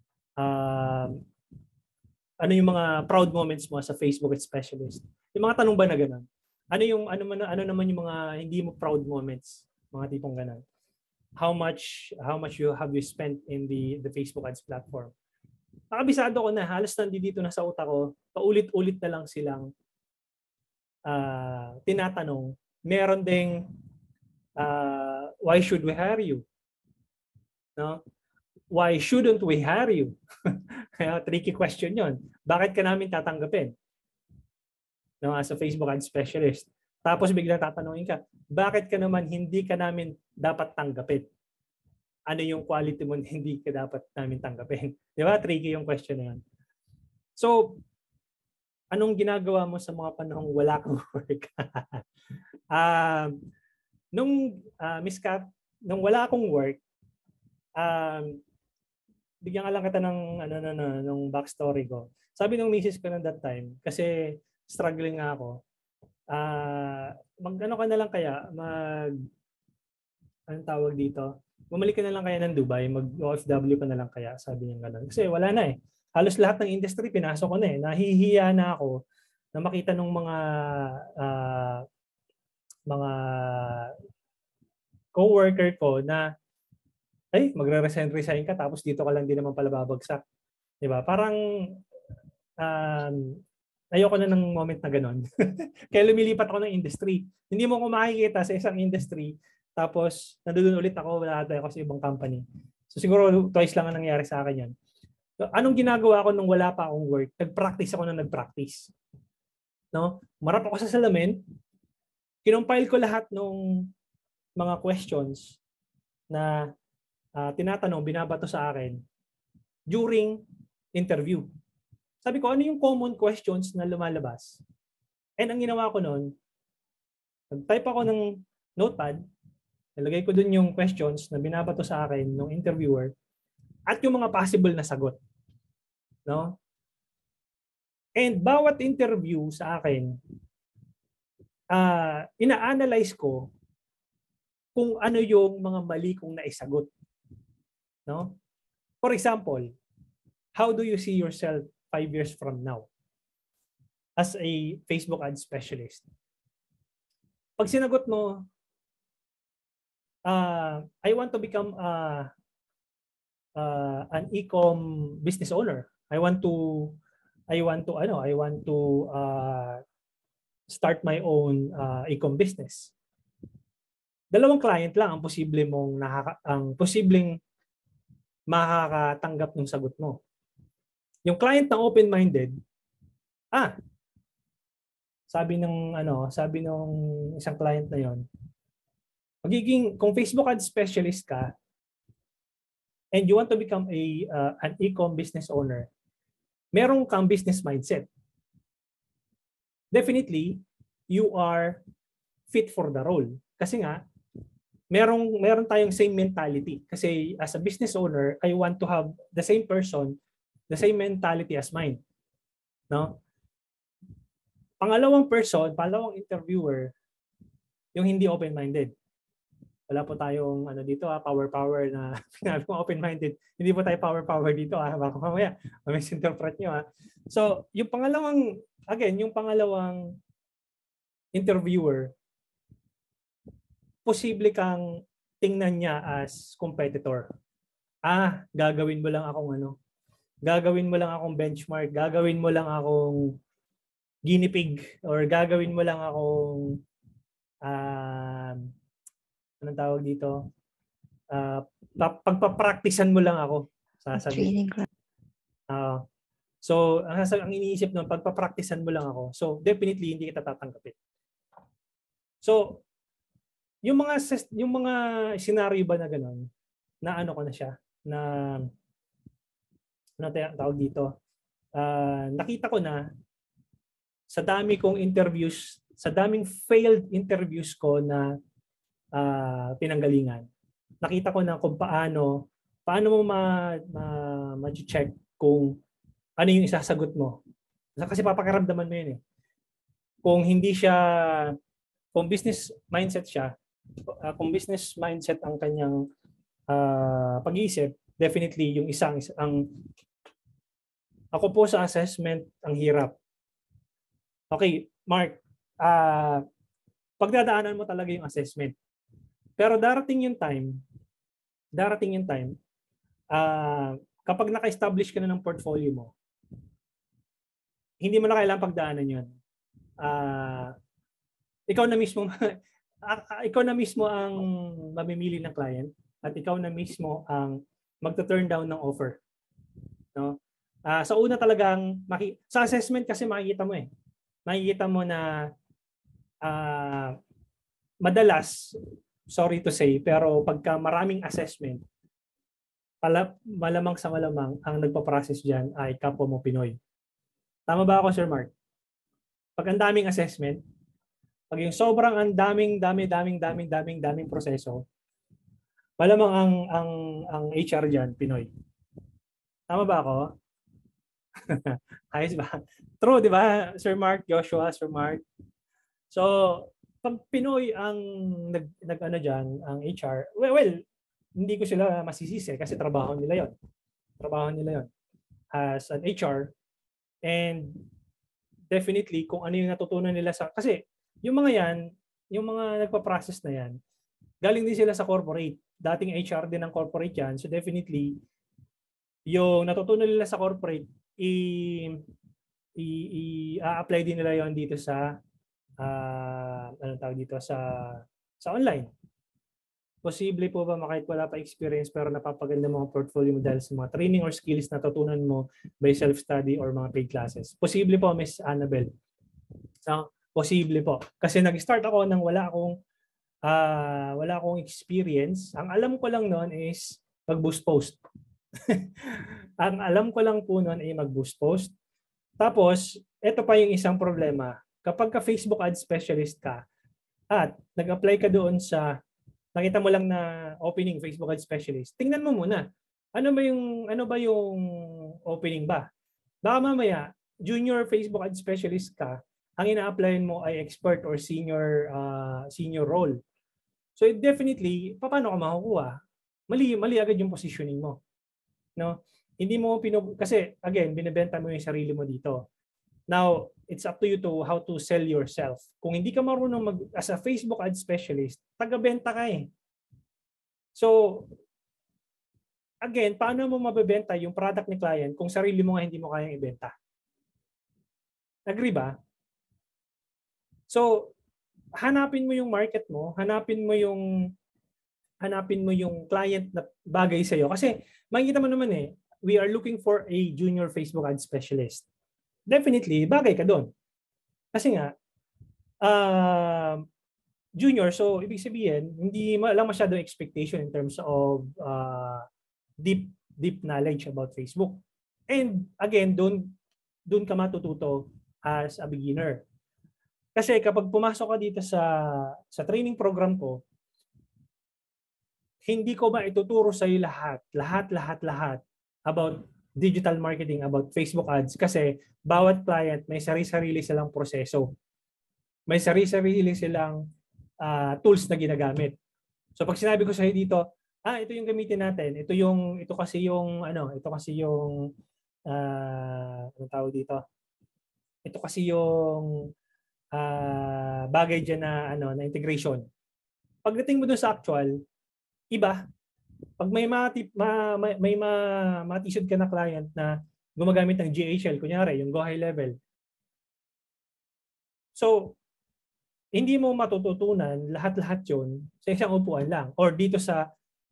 Speaker 1: ano yung mga proud moments mo as a Facebook ad specialist? Yung mga tanong ba na gano'n? Ano naman yung mga hindi mo proud moments, mga tipong gano'n? How much have you spent in the Facebook ads platform? Nakabisado ko na, halos nandito na sa utak ko, paulit-ulit na lang silang tinatanong. Meron ding why should we hire you? No? Why shouldn't we hire you? Kaya tricky question 'yon. Bakit ka namin tatanggapin? No, as a Facebook ad specialist. Tapos biglang tatanungin ka, bakit ka naman hindi ka namin dapat tanggapin? Ano yung quality mo na hindi ka dapat namin tanggapin? Di ba? Tricky yung question na 'yan. So, anong ginagawa mo sa mga panahong wala kang work? Miss Kat, nung wala akong work, bigyan ka lang kita ng backstory ko. Sabi ng misis ko ng that time, kasi struggling nga ako, anong tawag dito? Bumalik ka na lang kaya ng Dubai, mag-OFW ka na lang kaya, sabi niya gano'n. Kasi wala na eh. Halos lahat ng industry pinasok ko na eh. Nahihiya na ako na makita ng mga co-worker ko na magre-resign ka tapos dito ka lang din naman pala babagsak. 'Di ba? Parang ayoko na ng moment na gano'n. Kaya lumilipat ako ng industry. Hindi mo ko makikita sa isang industry tapos nandoon ulit ako, wala ako sa ibang company. So siguro twice lang ang nangyari sa akin 'yan. So, anong ginagawa ko nung wala pa akong work? Nag-practice ako na nag-practice. No? Marap ako sa salamin. Kinompile ko lahat ng mga questions na tinatanong, binabato sa akin during interview. Sabi ko, ano yung common questions na lumalabas? And ang ginawa ko noon, nag-type ako ng notepad, nalagay ko dun yung questions na binabato sa akin ng interviewer at yung mga possible na sagot. no? And bawat interview sa akin, ina-analyze ko kung ano yung mga mali kong naisagot, no? For example, how do you see yourself 5 years from now as a Facebook ad specialist? Pag sinagot mo, I want to become an e-com business owner. I want to start my own e-com business. Dalawang client lang ang posibleng makakatanggap ng sagot mo. Yung client na open-minded, sabi ng isang client na yon, kung Facebook ad specialist ka and you want to become an e-com business owner, meron kang business mindset. Definitely, you are fit for the role. Kasi nga, meron tayong same mentality. Kasi as a business owner, I want to have the same person, the same mentality as mine. No? Pangalawang interviewer, yung hindi open-minded. Wala po tayong dito power na sinabi ko open-minded. Hindi po tayo power dito baka mamaya misinterpret niyo So, yung pangalawang interviewer, posible kang tingnan niya as competitor. Gagawin mo lang akong benchmark, gagawin mo lang akong guinea pig, or gagawin mo lang akong anong tawag dito? Pagpapraktisan mo lang ako. Sasabihin. So, ang iniisip nun, pagpapraktisan mo lang ako. So, definitely, hindi kita tatanggapin. So, yung mga scenario ba na gano'n, na ko na siya, na tawag dito, nakita ko na sa dami kong interviews, sa daming failed interviews ko na pinanggalingan. Nakita ko na kung paano mo ma-check kung ano yung isasagot mo. Kasi papakiramdaman mo yun eh. Kung business mindset siya, kung business mindset ang kanyang pag-iisip, definitely yung ako po sa assessment, ang hirap. Okay, Mark, pagdadaanan mo talaga yung assessment. Pero darating yung time, kapag naka-establish ka na ng portfolio mo, hindi mo na kailangang pagdaanan yun. Ikaw na mismo ang mamimili ng client at ikaw na mismo ang magta-turn down ng offer. No? Sa una talagang, sa assessment kasi makikita mo na madalas, sorry to say, pero pagka maraming assessment, malamang ang nagpa-process dyan ay kapwa mo Pinoy. Tama ba ako, Sir Mark? Pag ang daming assessment, pag yung sobrang ang daming proseso, malamang ang HR dyan, Pinoy. Tama ba ako? Ayos ba? True, di ba? Sir Mark, Joshua, Sir Mark. So, pag Pinoy ang ang HR, well, hindi ko sila masisisi kasi trabaho nila yon as an HR. And definitely kung ano yung natutunan nila kasi yung mga nagpa-process na yan, galing din sila sa corporate. Dating HR din ng corporate yan. So definitely yung natutunan nila sa corporate, i-apply din nila yon dito sa sa online. Posible po ba kahit wala pa experience pero napapaganda mga portfolio mo dahil sa mga training or skills na natutunan mo by self-study or mga paid classes? Posible po, Miss Annabel. Posible po. Kasi nag-start ako nang wala akong experience. Ang alam ko lang noon is mag-boost post. Ang alam ko lang po noon ay mag-boost post. Tapos, ito pa yung isang problema. Kapag ka Facebook ad specialist ka at nag-apply ka doon nakita mo lang na opening Facebook ad specialist, tingnan mo muna. Ano ba yung opening ba? Baka mamaya, junior Facebook ad specialist ka, ang ina-applyan mo ay expert or senior role. So definitely, paano ka makukuha? Mali agad yung positioning mo. No? Hindi mo kasi again, binebenta mo yung sarili mo dito. Now, it's up to you to how to sell yourself. Kung hindi ka marunong as a Facebook ad specialist, taga-benta ka eh. So, again, paano mo mabebenta yung product ni client kung sarili mo nga hindi mo kayang ibenta? Agree ba? So, hanapin mo yung market mo, hanapin mo yung client na bagay sa iyo kasi makikita mo naman eh, we are looking for a junior Facebook ad specialist. Definitely, bagay ka doon. Kasi nga junior, so ibig sabihin, hindi lang masyadong expectation in terms of deep knowledge about Facebook. And again, doon ka matututo as a beginner. Kasi kapag pumasok ka dito sa training program ko, hindi ko maituturo sa iyo lahat about digital marketing, about Facebook ads kasi bawat client may sarili-sarili silang proseso. May sarili-sarili silang tools na ginagamit. So pag sinabi ko sa iyo dito, ito yung gamitin natin. Ito kasi yung ano tawag dito? Ito kasi yung bagay diyan na integration. Pagdating mo doon sa actual, iba. Pag may matisod ka na client na gumagamit ng GHL, kunyari, yung Go High Level. So, hindi mo matututunan lahat-lahat yun sa isang upuan lang or dito sa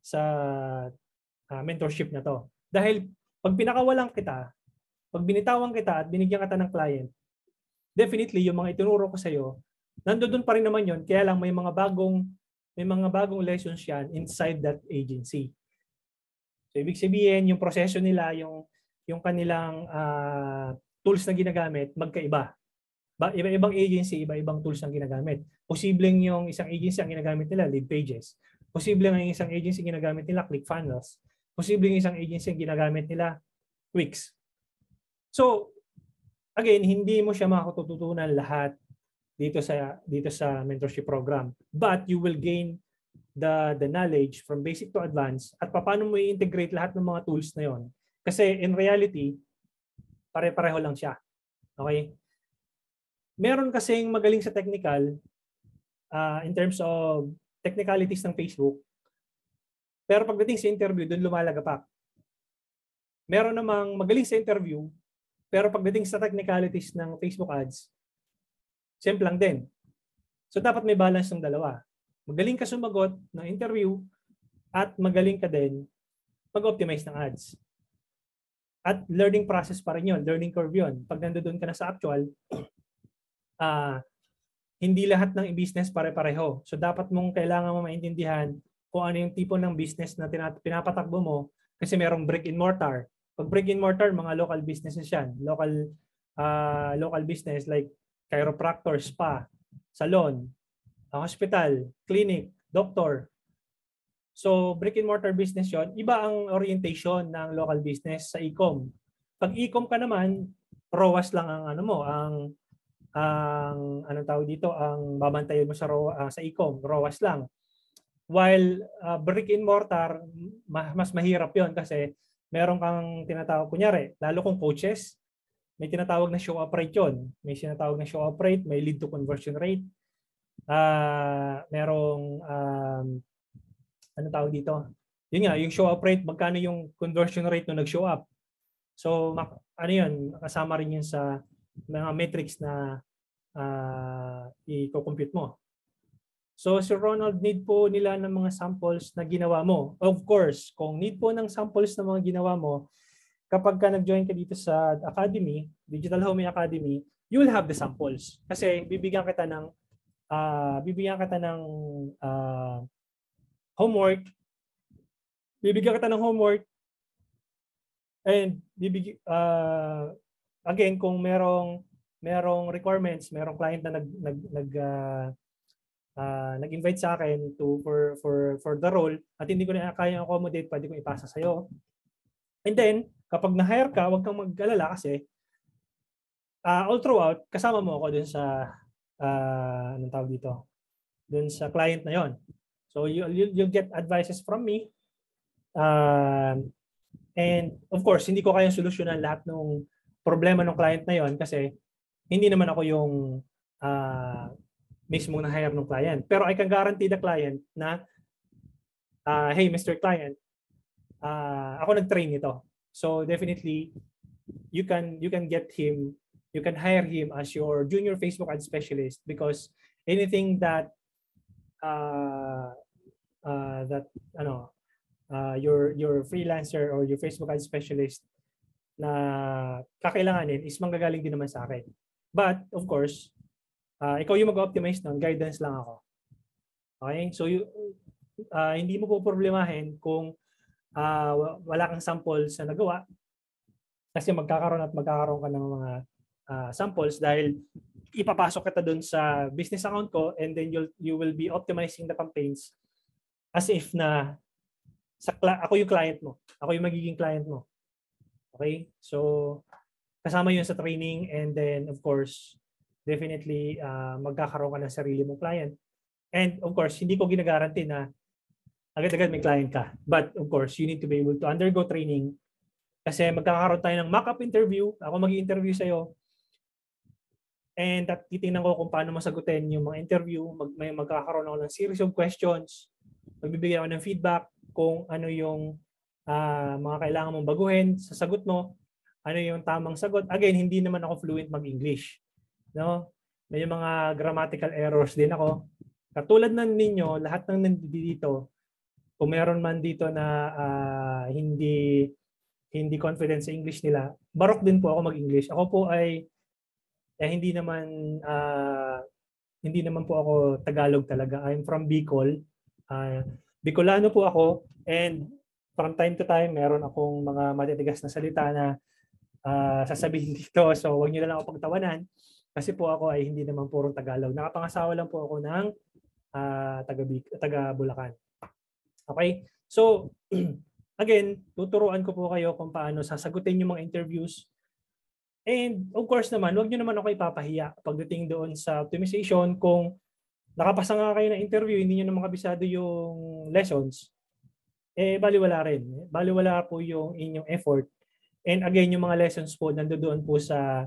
Speaker 1: mentorship na to. Dahil pag pinakawalan kita, pag binitawan kita at binigyan kita ng client, definitely yung mga itinuro ko sa iyo, nandoon pa rin naman yun, kaya lang may mga bagong lessons yan inside that agency. So ibig sabihin, yung proseso nila, yung kanilang tools na ginagamit, magkaiba. Iba-ibang agency, iba-ibang tools ang ginagamit. Posibleng yung isang agency ang ginagamit nila, lead pages. Posibleng ang isang agency ginagamit nila, ClickFunnels. Posibleng isang agency ang ginagamit nila, Wix. So, again, hindi mo siya makatututunan lahat dito sa mentorship program. But you will gain the knowledge from basic to advanced at paano mo i-integrate lahat ng mga tools na yon. Kasi in reality, pare-pareho lang siya. Okay? Meron kasing magaling sa technical in terms of technicalities ng Facebook. Pero pagdating sa interview, doon lumalagapak. Meron namang magaling sa interview, pero pagdating sa technicalities ng Facebook ads, simple lang din. So dapat may balance ng dalawa. Magaling ka sumagot ng interview at magaling ka din mag-optimize ng ads. At learning process pa rin yun, learning curve yun. Pag nandoon ka na sa actual, hindi lahat ng business pare-pareho. So dapat mong kailangan mo maintindihan kung ano yung tipo ng business na pinapatakbo mo kasi merong brick and mortar. Pag brick and mortar, mga local businesses yan. Local business like chiropractor, spa, salon, hospital, clinic, doctor. So brick and mortar business yon. Iba ang orientation ng local business sa e-com. Pag e-com ka naman, ROAS lang ang anong tawag dito, ang babantayan mo sa e-com, ROAS lang. While brick and mortar, mas mahirap yon kasi meron kang tinatawag, kunyari, lalo kung coaches, may tinatawag na show up rate yun. May tinatawag na show up rate, may lead to conversion rate. Merong, anong tawag dito? Yun nga, yung show up rate, magkano yung conversion rate nung nag-show up. So, ano yun, kasama rin yun sa mga metrics na i-compute mo. So, Sir Ronald, need po nila ng mga samples na ginawa mo. Of course, kung need po ng samples na mga ginawa mo, kapag ka nag-join ka dito sa Academy, Digital Homey Academy, you will have the samples. Kasi bibigyan kita ng homework. Bibigyan kita ng homework. And again, kung merong requirements, merong client na nag-invite sa akin for the role at hindi ko na kaya accommodate, pwede ko ipasa sa iyo. And then, kapag na-hire ka, huwag kang mag-alala kasi all throughout, kasama mo ako dun sa, anong tawag dito, dun sa client na yon. So you'll get advices from me. And of course, hindi ko kayang solusyonan lahat ng problema ng client na yon kasi hindi naman ako yung mismo na-hire ng client. Pero I can guarantee the client na, hey, Mr. Client, ako nag-train ito. So definitely, you can get him, you can hire him as your junior Facebook ad specialist because anything that your freelancer or your Facebook ad specialist na kakailanganin is manggagaling din naman sa akin. But of course, ikaw yung mag-optimize nun, guidance lang ako. Okay? So hindi mo po problemahin kung wala kang sample sa nagawa kasi magkakaroon ka ng mga samples dahil ipapasok kita dun sa business account ko and then you will be optimizing the campaigns as if na ako yung client mo. Ako yung magiging client mo. Okay? So, kasama yun sa training and then, of course, definitely magkakaroon ka ng sarili mong client. And, of course, hindi ko ginagaranti na agad-agad may client ka. But, of course, you need to be able to undergo training kasi magkakaroon tayo ng mock-up interview. Ako mag-i-interview sa'yo. And titingnan ko kung paano masagutin yung mga interview. Magkakaroon ako ng series of questions. Magbibigay ako ng feedback kung ano yung mga kailangan mong baguhin sa sagot mo. Ano yung tamang sagot. Again, hindi naman ako fluent mag-English. No? May mga grammatical errors din ako. Katulad ng ninyo, lahat ng nandito, kung meron man dito na hindi confident sa English nila, barok din po ako mag-English. Ako po ay hindi naman po ako Tagalog talaga. I'm from Bicol. Bicolano po ako and from time to time meron akong mga matitigas na salita na sasabihin dito. So huwag niyo na lang ako pagtawanan kasi po ako ay hindi naman purong Tagalog. Nakapangasawa lang po ako ng taga Bulacan. Okay? So again, tuturuan ko po kayo kung paano sasagutin yung mga interviews. And of course naman, huwag nyo naman ako ipapahiya pagdating doon sa optimization. Kung nakapasa nga kayo ng interview, hindi nyo naman kabisado yung lessons, baliwala rin. Baliwala po yung inyong effort. And again, yung mga lessons po, nandoon po sa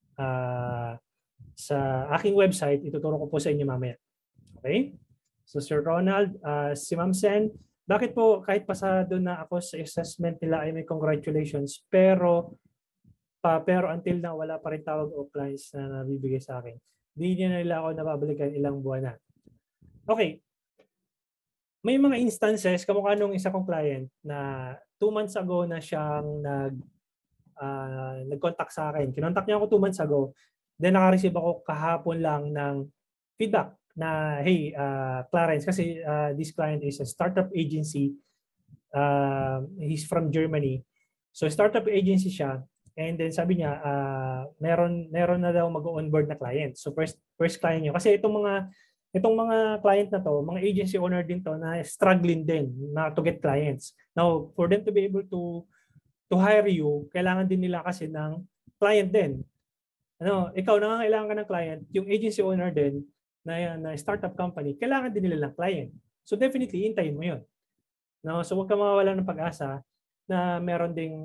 Speaker 1: aking website, ituturo ko po sa inyo mamaya. Okay? So Sir Ronald, si Ma'am Sen, bakit po kahit pasado na ako sa assessment nila ay may congratulations pero until na wala pa rin tawag o clients na nabibigay sa akin. Hindi nila ako nababalikan ilang buwan na. Okay. May mga instances, kamukha nung isa kong client na 2 months ago na siyang nag-contact sa akin. Kinontak niya ako 2 months ago. Then naka-receive ako kahapon lang ng feedback na, hey, Clarence, kasi this client is a startup agency. He's from Germany. So startup agency siya. And then sabi niya, meron na daw mag-onboard na client. So first client niyo. Kasi itong mga client na to, mga agency owner din to na struggling din na to get clients. Now, for them to be able to hire you, kailangan din nila kasi ng client din. Ikaw nangangailangan ka ng client, yung agency owner din na startup company, kailangan din nila ng client. So definitely, hintayin mo 'yon. No, so huwag ka mawawala ng pag-asa na meron ding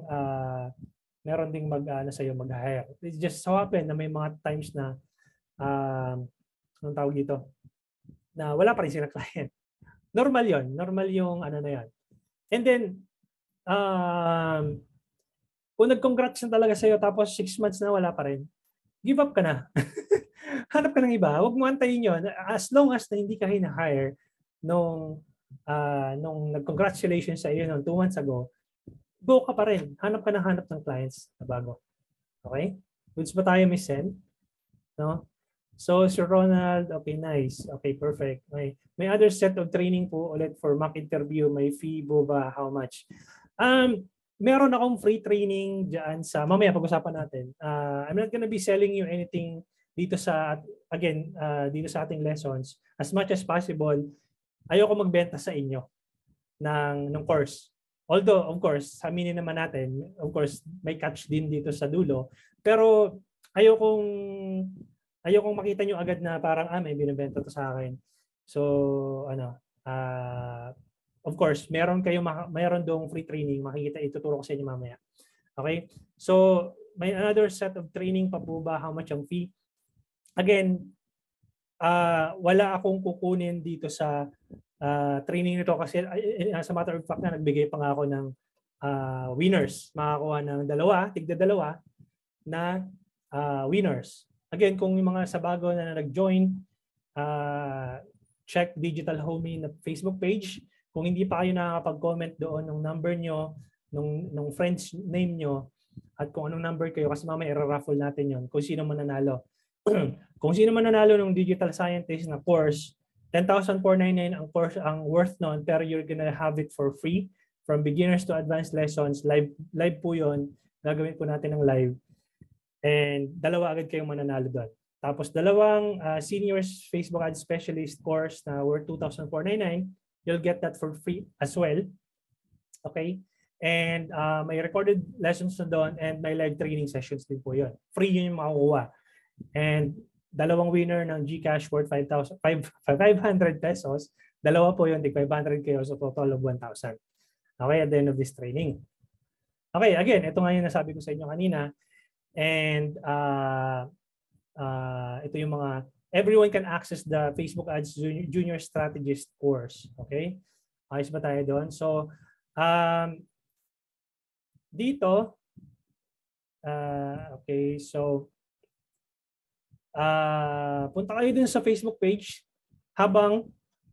Speaker 1: mag-hire. It's just so happen na may mga times na anong tawag dito, na wala pa rin silang client. Normal 'yon. Normal yung na 'yan. And then kung nag-congrats na talaga sa'yo tapos 6 months na wala pa rin, give up ka na. Hanap ka ng iba. Huwag mo antayin yun. As long as na hindi ka hina-hire nung nag-congratulations sa iyo noong 2 months ago, go ka pa rin. Hanap ng clients na bago. Okay? Goods ba tayo, Miss Sen? No? So, Sir Ronald, okay, nice. Okay, perfect. May other set of training po ulit for mock interview. May fee po ba? How much? Meron akong free training dyan sa, mamaya pag-usapan natin. I'm not gonna be selling you anything dito sa ating lessons. As much as possible, ayoko magbenta sa inyo ng course. Although, of course, aminin naman natin, of course, may catch din dito sa dulo. Pero ayokong ayokong makita nyo agad na parang may binibenta to sa akin. So of course, meron dong free training, makikita, ituturo ko sa inyo mamaya. Okay? So may another set of training pa po ba? How much ang fee? Again, wala akong kukunin dito sa training nito kasi as a matter of fact na nagbigay pa nga ako ng winners. Makakuha ng tigda-dalawa na winners. Again, kung yung mga sa bago na nag-join, check Digital Homie na Facebook page. Kung hindi pa kayo nakakapag-comment doon ng number nyo, nung friend's name nyo, at kung anong number kayo, kasi mamaya i-raffle natin yon kung sino mananalo. Kung sino mananalo ng Digital Scientist na course, 10,499 ang course ang worth noon, pero you're gonna have it for free from beginners to advanced lessons. Live po yon. Gagawin po natin ng live. And dalawa agad kayong mananalo doon. Tapos dalawang seniors Facebook Ad Specialist course na worth 2,499, you'll get that for free as well. Okay? And may recorded lessons na doon and may live training sessions din po yun. Free yun yung makukuha. And dalawang winner ng GCash worth 500 pesos. Dalawa po yun, 500 kayo, so total of 1,000. Okay, at the end of this training. Okay, again, ito nga yung nasabi ko sa inyo kanina. And ito yung mga, everyone can access the Facebook Ads Junior Strategist course. Okay? Ayos ba tayo doon? So, dito, okay, so, punta kayo din sa Facebook page habang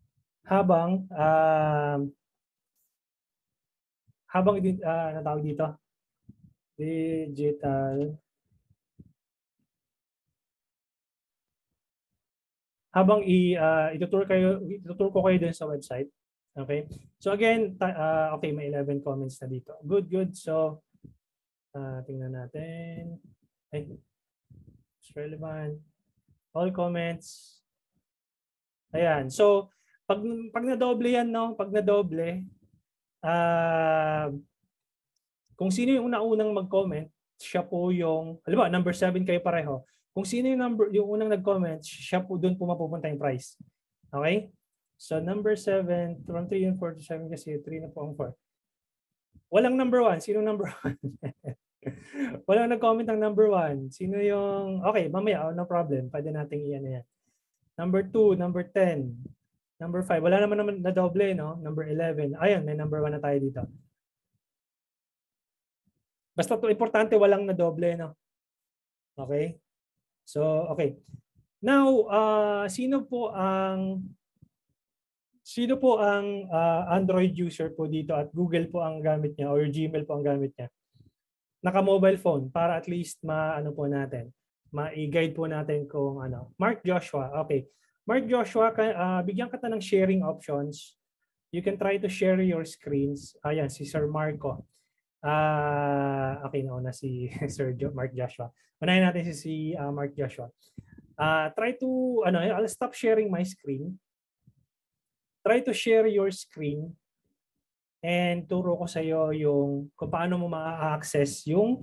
Speaker 1: natawag dito, digital, habang ituturo ko kayo din sa website. Okay? So again, okay, may 11 comments na dito. Good. So, tingnan natin. It's relevant. All comments. Ayan. So, pag nadoble yan, no? Pag nadoble, kung sino yung unang mag-comment, siya po yung, halimbawa, number 7 kayo pareho. Kung sino yung unang nag-comment, siya po doon po mapupunta yung price. Okay? So number 7, from 3 and 4 to 7 kasi 3 na po ang 4. Walang number 1. Sino number 1? Walang nag-comment ng number 1. Sino yung, okay, mamaya, no problem. Pwede nating iyan na yan. Number 2, number 10, number 5. Wala naman na doble, no? Number 11. Ayun, may number 1 na tayo dito. Basta to importante, walang na doble, no? Okay? So, okay. Now, sino po ang Android user po dito at Google po ang gamit niya or Gmail po ang gamit niya? Naka-mobile phone para at least ma-guide po natin kung ano. Mark Joshua. Okay. Mark Joshua, bigyan kita ng sharing options. You can try to share your screens. Ayan, si Sir Marco. Okay, nauna si Sir Mark Joshua. Unahin natin si Mark Joshua. Try to, I'll stop sharing my screen. Try to share your screen and turo ko sa iyo yung kung paano mo ma-access yung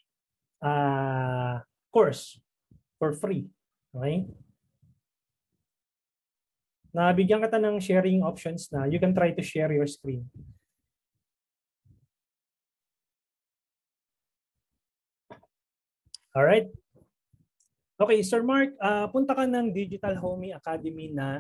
Speaker 1: course for free. Okay? Nabigyan kita ng sharing options na you can try to share your screen. Alright? Okay, Sir Mark, punta ka ng Digital Homie Academy na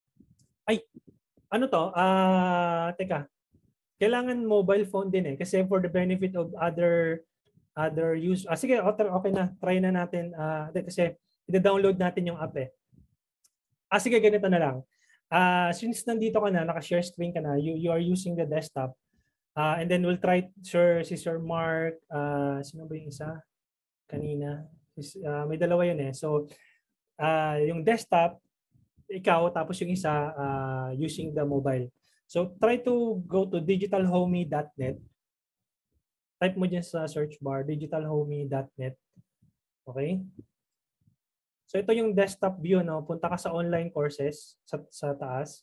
Speaker 1: teka. Kailangan mobile phone din kasi for the benefit of other use. Sige, okay na. Try na natin kasi i-download natin yung app eh. Sige, ganito na lang. Since nandito ka na, naka-share screen ka na, you are using the desktop. And then we'll try si Sir Mark, sino ba yung isa? Kanina. May dalawa yun eh. So, yung desktop, ikaw, tapos yung isa using the mobile. So, try to go to digitalhomie.net. Type mo dyan sa search bar, digitalhomie.net. Okay? So, ito yung desktop view. No? Punta ka sa online courses sa taas.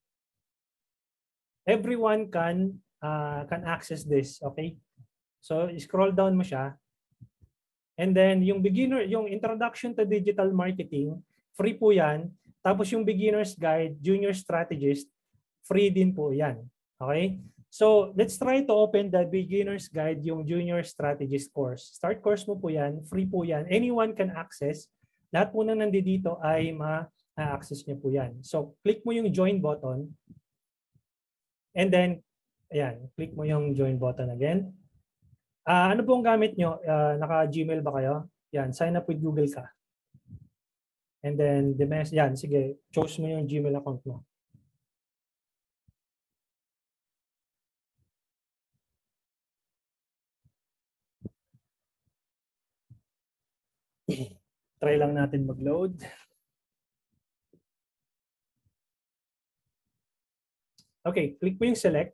Speaker 1: Everyone can access this. Okay? So, scroll down mo siya. And then yung beginner, yung Introduction to Digital Marketing, free po yan. Tapos yung Beginner's Guide, Junior Strategist, free din po yan. Okay? So let's try to open the Beginner's Guide, yung Junior Strategist course. Start course mo po yan, free po yan. Anyone can access. Lahat po na nandito ay ma-access niyo po yan. So click mo yung join button. And then, ayan, click mo yung join button again. Ano pong gamit nyo? Naka-Gmail ba kayo? Yan, sign up with Google ka. And then, yan, sige, choose mo yung Gmail account mo. Try lang natin mag-load. Okay, click mo yung select.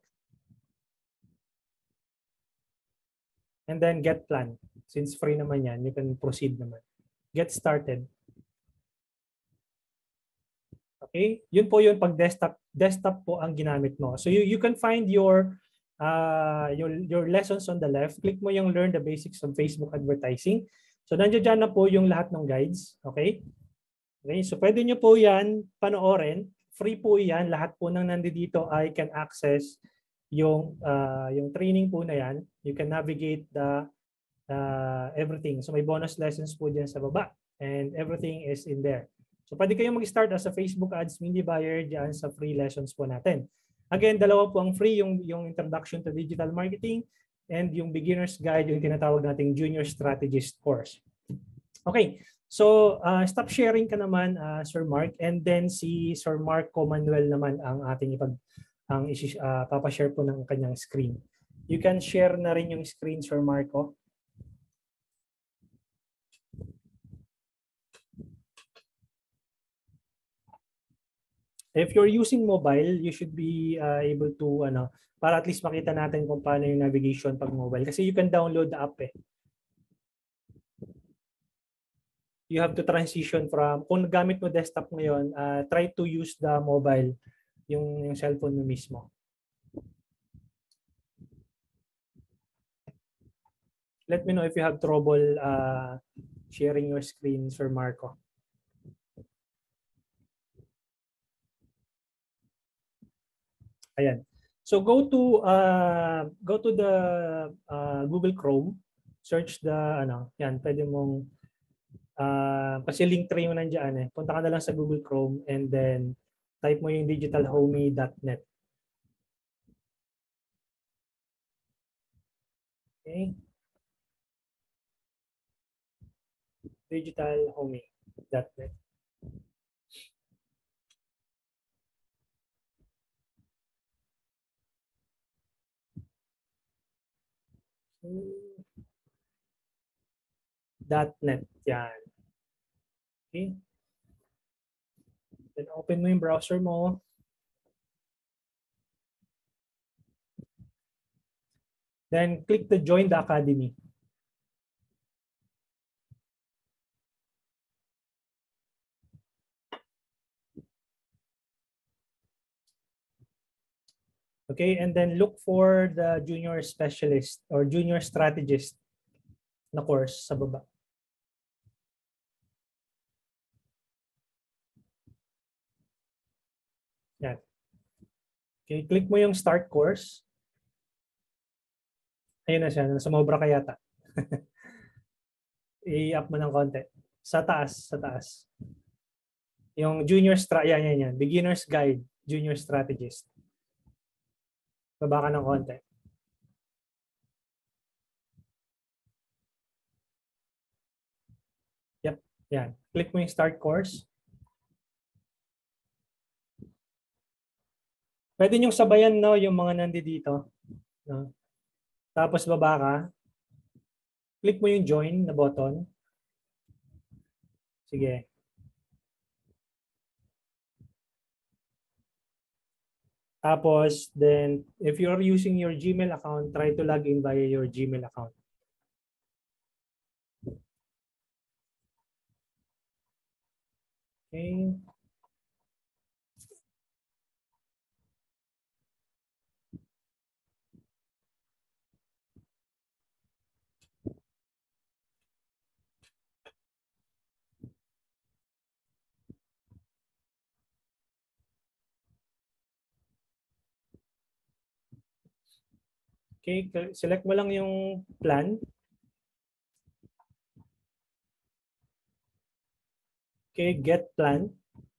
Speaker 1: And then get plan. Since free naman yan, you can proceed naman. Get started. Okay? Yun po yun pag desktop po ang ginamit mo. So you can find your lessons on the left. Click mo yung learn the basics of Facebook advertising. So nandiyan dyan na po yung lahat ng guides. Okay? Okay? So pwede nyo po yan panoorin. Free po yan. Lahat po ng nandito ay can access yung training po na yan. You can navigate the everything. So may bonus lessons po dyan sa baba. And everything is in there. So pwede kayong mag-start as a Facebook Ads mini buyer dyan sa free lessons po natin. Again, dalawa po ang free, yung Introduction to Digital Marketing and yung Beginner's Guide, yung tinatawag nating Junior Strategist course. Okay, so stop sharing ka naman, Sir Mark, and then si Sir Marco Manuel naman ang ating papashare po ng kanyang screen. You can share na rin yung screen, Sir Marco. If you're using mobile, you should be able to, para at least makita natin kung paano yung navigation pag mobile. Kasi you can download the app eh. You have to transition from, kung gamit mo desktop ngayon, try to use the mobile, yung cellphone mo mismo. Let me know if you have trouble sharing your screen, Sir Marco. Ayan. So go to the Google Chrome, search the yan, pwede mong kasi link tray mo nandiyan eh. Punta ka na lang sa Google Chrome and then type mo yung digitalhomey.net. Okay? Digitalhomey.net. .net. Yan. Okay. Then open mo yung browser mo. Then click to join the academy. Okay, and then look for the junior specialist or junior strategist na course sa baba. Yan. Okay, click mo yung start course. Ayun na siya, nasa Mobra ka yata. I-up mo ng konti. Sa taas, sa taas. Yung yan. Beginner's Guide, Junior Strategist. Baba ka ng konti. Yep, yan. Click mo yung start course. Pwede nyo sabayan yung mga nandito. No? Tapos baba ka. Click mo yung join na button. Sige. Tapos, then, if you're using your Gmail account, try to log in via your Gmail account. Okay. Okay, select mo lang yung plan. Okay, get plan.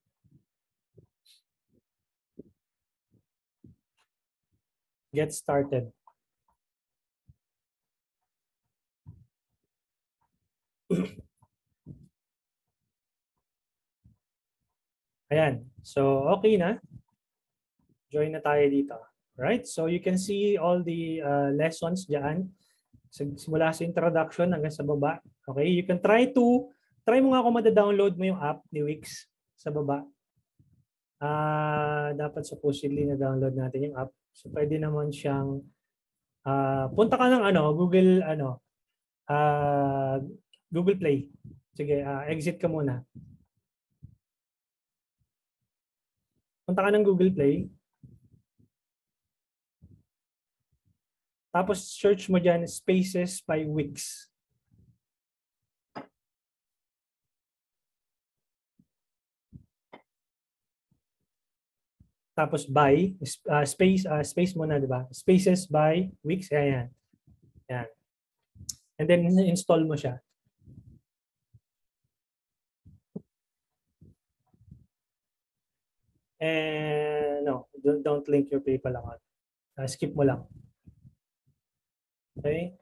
Speaker 1: Get started. Ayan. So, okay na. Join na tayo dito. Right? So, you can see all the lessons dyan. Simula sa introduction hanggang sa baba. Okay? You can try mo nga kung mada-download mo yung app ni Wix sa baba. Dapat supposedly na-download natin yung app. So, pwede naman siyang punta ka ng Google Play. Sige, exit ka muna. Punta ka ng Google Play. Tapos search mo dyan, Spaces by Wix. Tapos by, space mo na, di ba? Spaces by Wix. Ayan. Ayan. And then install mo siya. And no, don't link your PayPal account. Skip mo lang. Okay?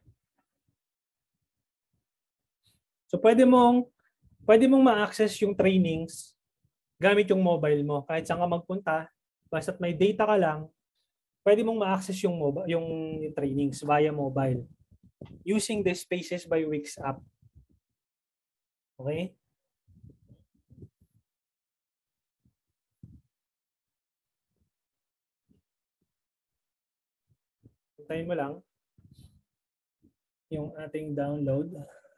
Speaker 1: So pwede mong ma-access yung trainings gamit yung mobile mo. Kahit saan ka magpunta, basta't may data ka lang, pwede mong ma-access yung trainings via mobile using the Spaces by Wix app. Okay? Hintayin mo lang yung ating download.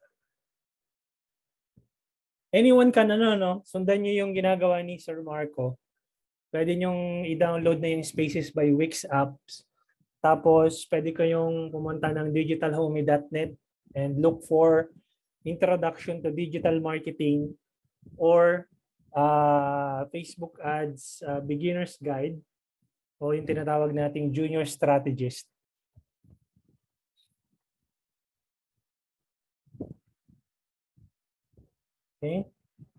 Speaker 1: Anyone can sundan nyo yung ginagawa ni Sir Marco. Pwede nyong i-download na yung Spaces by Wix apps. Tapos pwede kayong pumunta ng digitalhomey.net and look for Introduction to Digital Marketing or Facebook Ads Beginner's Guide o yung tinatawag nating Junior Strategist. Okay?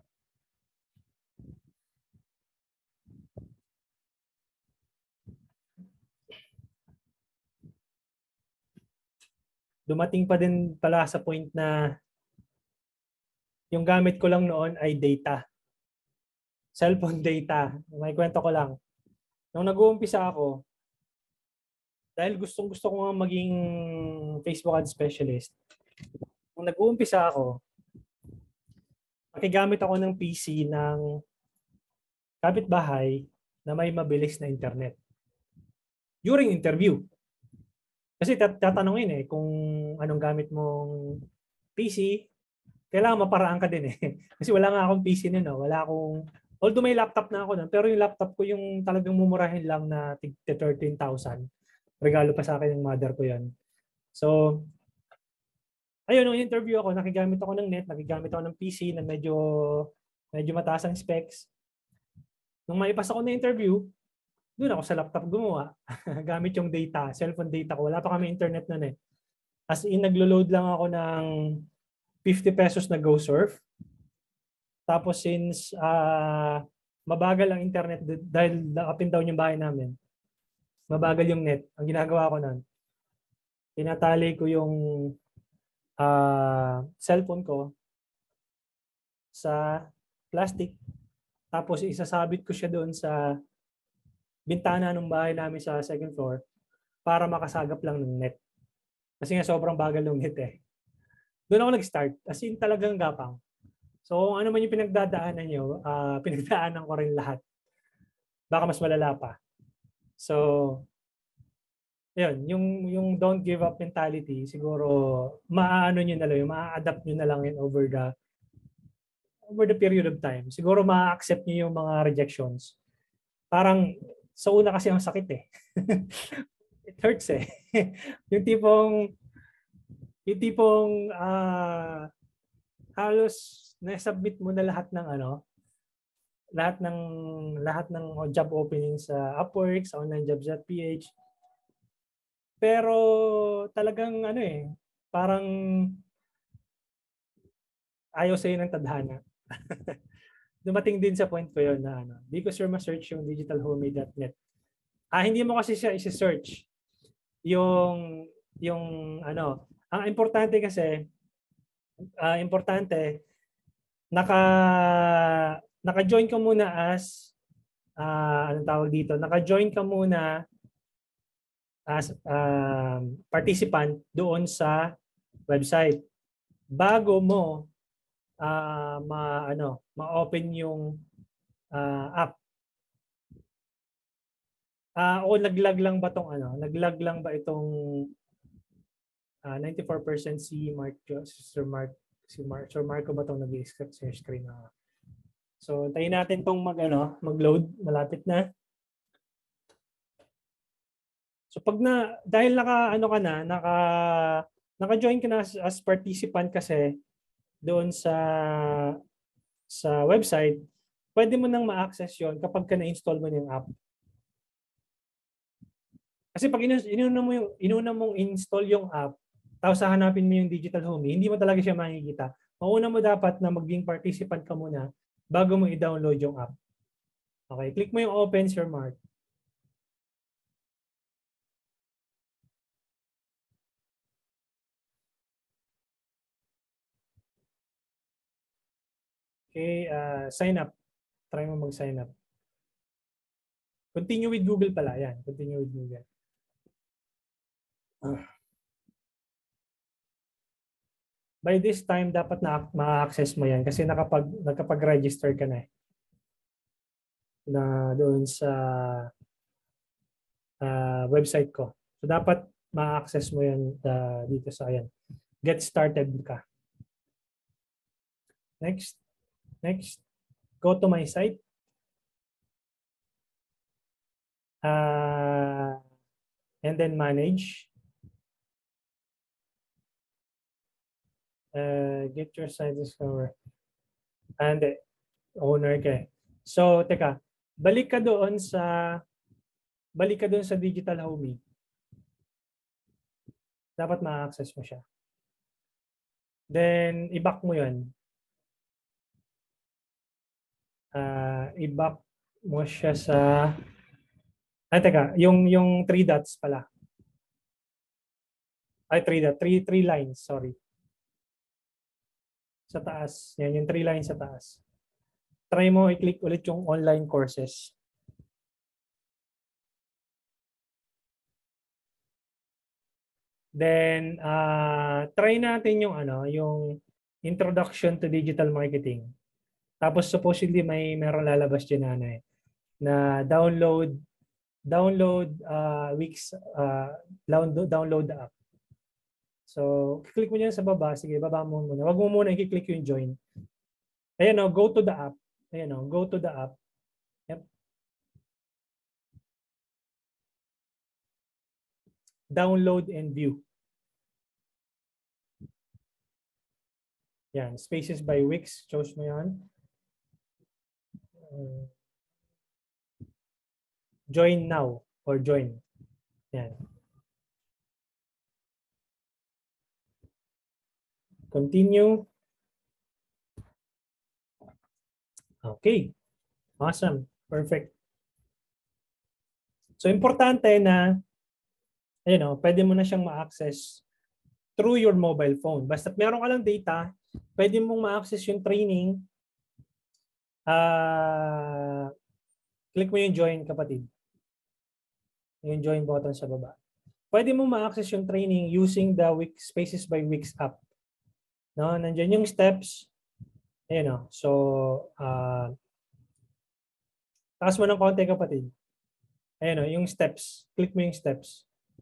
Speaker 1: Dumating pa din pala sa point na yung gamit ko lang noon ay data. Cellphone data. May kwento ko lang. Nung nag-uumpisa ako, dahil gustong-gusto ko nga maging Facebook ad specialist, nung nag-uumpisa ako, nakigamit ako ng PC ng kapitbahay na may mabilis na internet. During interview. Kasi tatanungin kung anong gamit mong PC, kailangan maparaan ka din Kasi wala nga akong PC nun. Wala akong, although may laptop na ako nun, pero yung laptop ko yung talagang mumurahin lang na 13,000. Regalo pa sa akin ng mother ko yan. So, ayun, nung interview ako, nakigamit ako ng net, nakigamit ako ng PC na medyo mataas ang specs. Nung maipasa ko na interview, doon ako sa laptop gumawa. Gamit yung data, cellphone data ko. Wala pa kami internet nun As in, naglo-load lang ako ng 50 pesos na GoSurf. Tapos since mabagal ang internet dahil up and down yung bahay namin, mabagal yung net, ang ginagawa ko nun, tinatali ko yung cellphone ko sa plastic, tapos isasabit ko siya doon sa bintana ng bahay namin sa second floor para makasagap lang ng net. Kasi nga sobrang bagal ng net Doon ako nag-start. As in talagang gapang. So kung ano man yung pinagdadaanan nyo, pinagdaanan ko rin lahat. Baka mas malala pa. So, yun, yung don't give up mentality, siguro maaano nyo na lang, maa-adapt nyo na lang yun over the period of time. Siguro ma-accept nyo yung mga rejections. Parang sa una kasi ang sakit It hurts yung tipong halos na-submit mo na lahat ng job openings sa Upwork, sa onlinejobs.ph. Pero talagang ano eh, parang ayaw sa'yo ng tadhana. Dumating din sa point ko yun na ano, di ko sure ma-search yung digitalhomemade.net. Hindi mo kasi siya isi-search yung ano, ang importante kasi naka naka-join ka muna as anong tawag dito? Naka-join ka muna as participant doon sa website bago mo ma-open yung app. O naglag lang ba tong ano? Naglag lang ba itong 94% si Sir Marco ba tong nag-i-screen sa screen na? So, tayo natin tong mag-load, malapit na. So pag dahil naka-join ka na as participant kasi doon sa website, pwede mo nang ma-access 'yon kapag ka na-install mo yung app. Kasi pag inuna mong install yung app, tapos hahanapin mo yung Digital Home, hindi mo talaga siya makikita. Mauna mo dapat na maging participant ka muna bago mo i-download yung app. Okay, click mo yung open, Sir Mark. Okay, sign up. Try mo mag-sign up. Continue with Google pala. Yan, continue with Google. By this time, dapat na ma-access mo yan kasi nakapag-register ka na na doon sa website ko. So, dapat ma-access mo yan dito sa ayan. Get started ka. Next. Go to my site. And then manage. Get your site discover. And owner ka. So, teka. Balik ka doon sa Digital Home. Dapat ma-access mo siya. Then, i-back mo yun. I-back mo siya sa teka, yung 3 dots pala. 3 lines, sorry. Sa taas. Yan, yung 3 lines sa taas. Try mo i-click ulit yung online courses. Then, try natin yung introduction to digital marketing. Tapos supposedly meron lalabas dyan na download the app. So, click mo dyan sa baba. Sige, baba mo muna. Wag mo muna i-click yung join. Ayan o, go to the app. Ayan o, go to the app. Yep. Download and view. Yan, Spaces by Wix. Choose mo yan. Join now or join. Yan. Continue. Okay. Awesome. Perfect. So, importante na pwede mo na siyang ma-access through your mobile phone. Basta meron ka lang data, pwede mong ma-access yung training. Click mo yung join, kapatid. Yung join button sa baba. Pwede mong ma-access yung training using the Spaces by Wix app. No, nandiyan yung steps. Ayan o. So, taas mo ng konti, kapatid. Ayan o, yung steps. Click mo yung steps.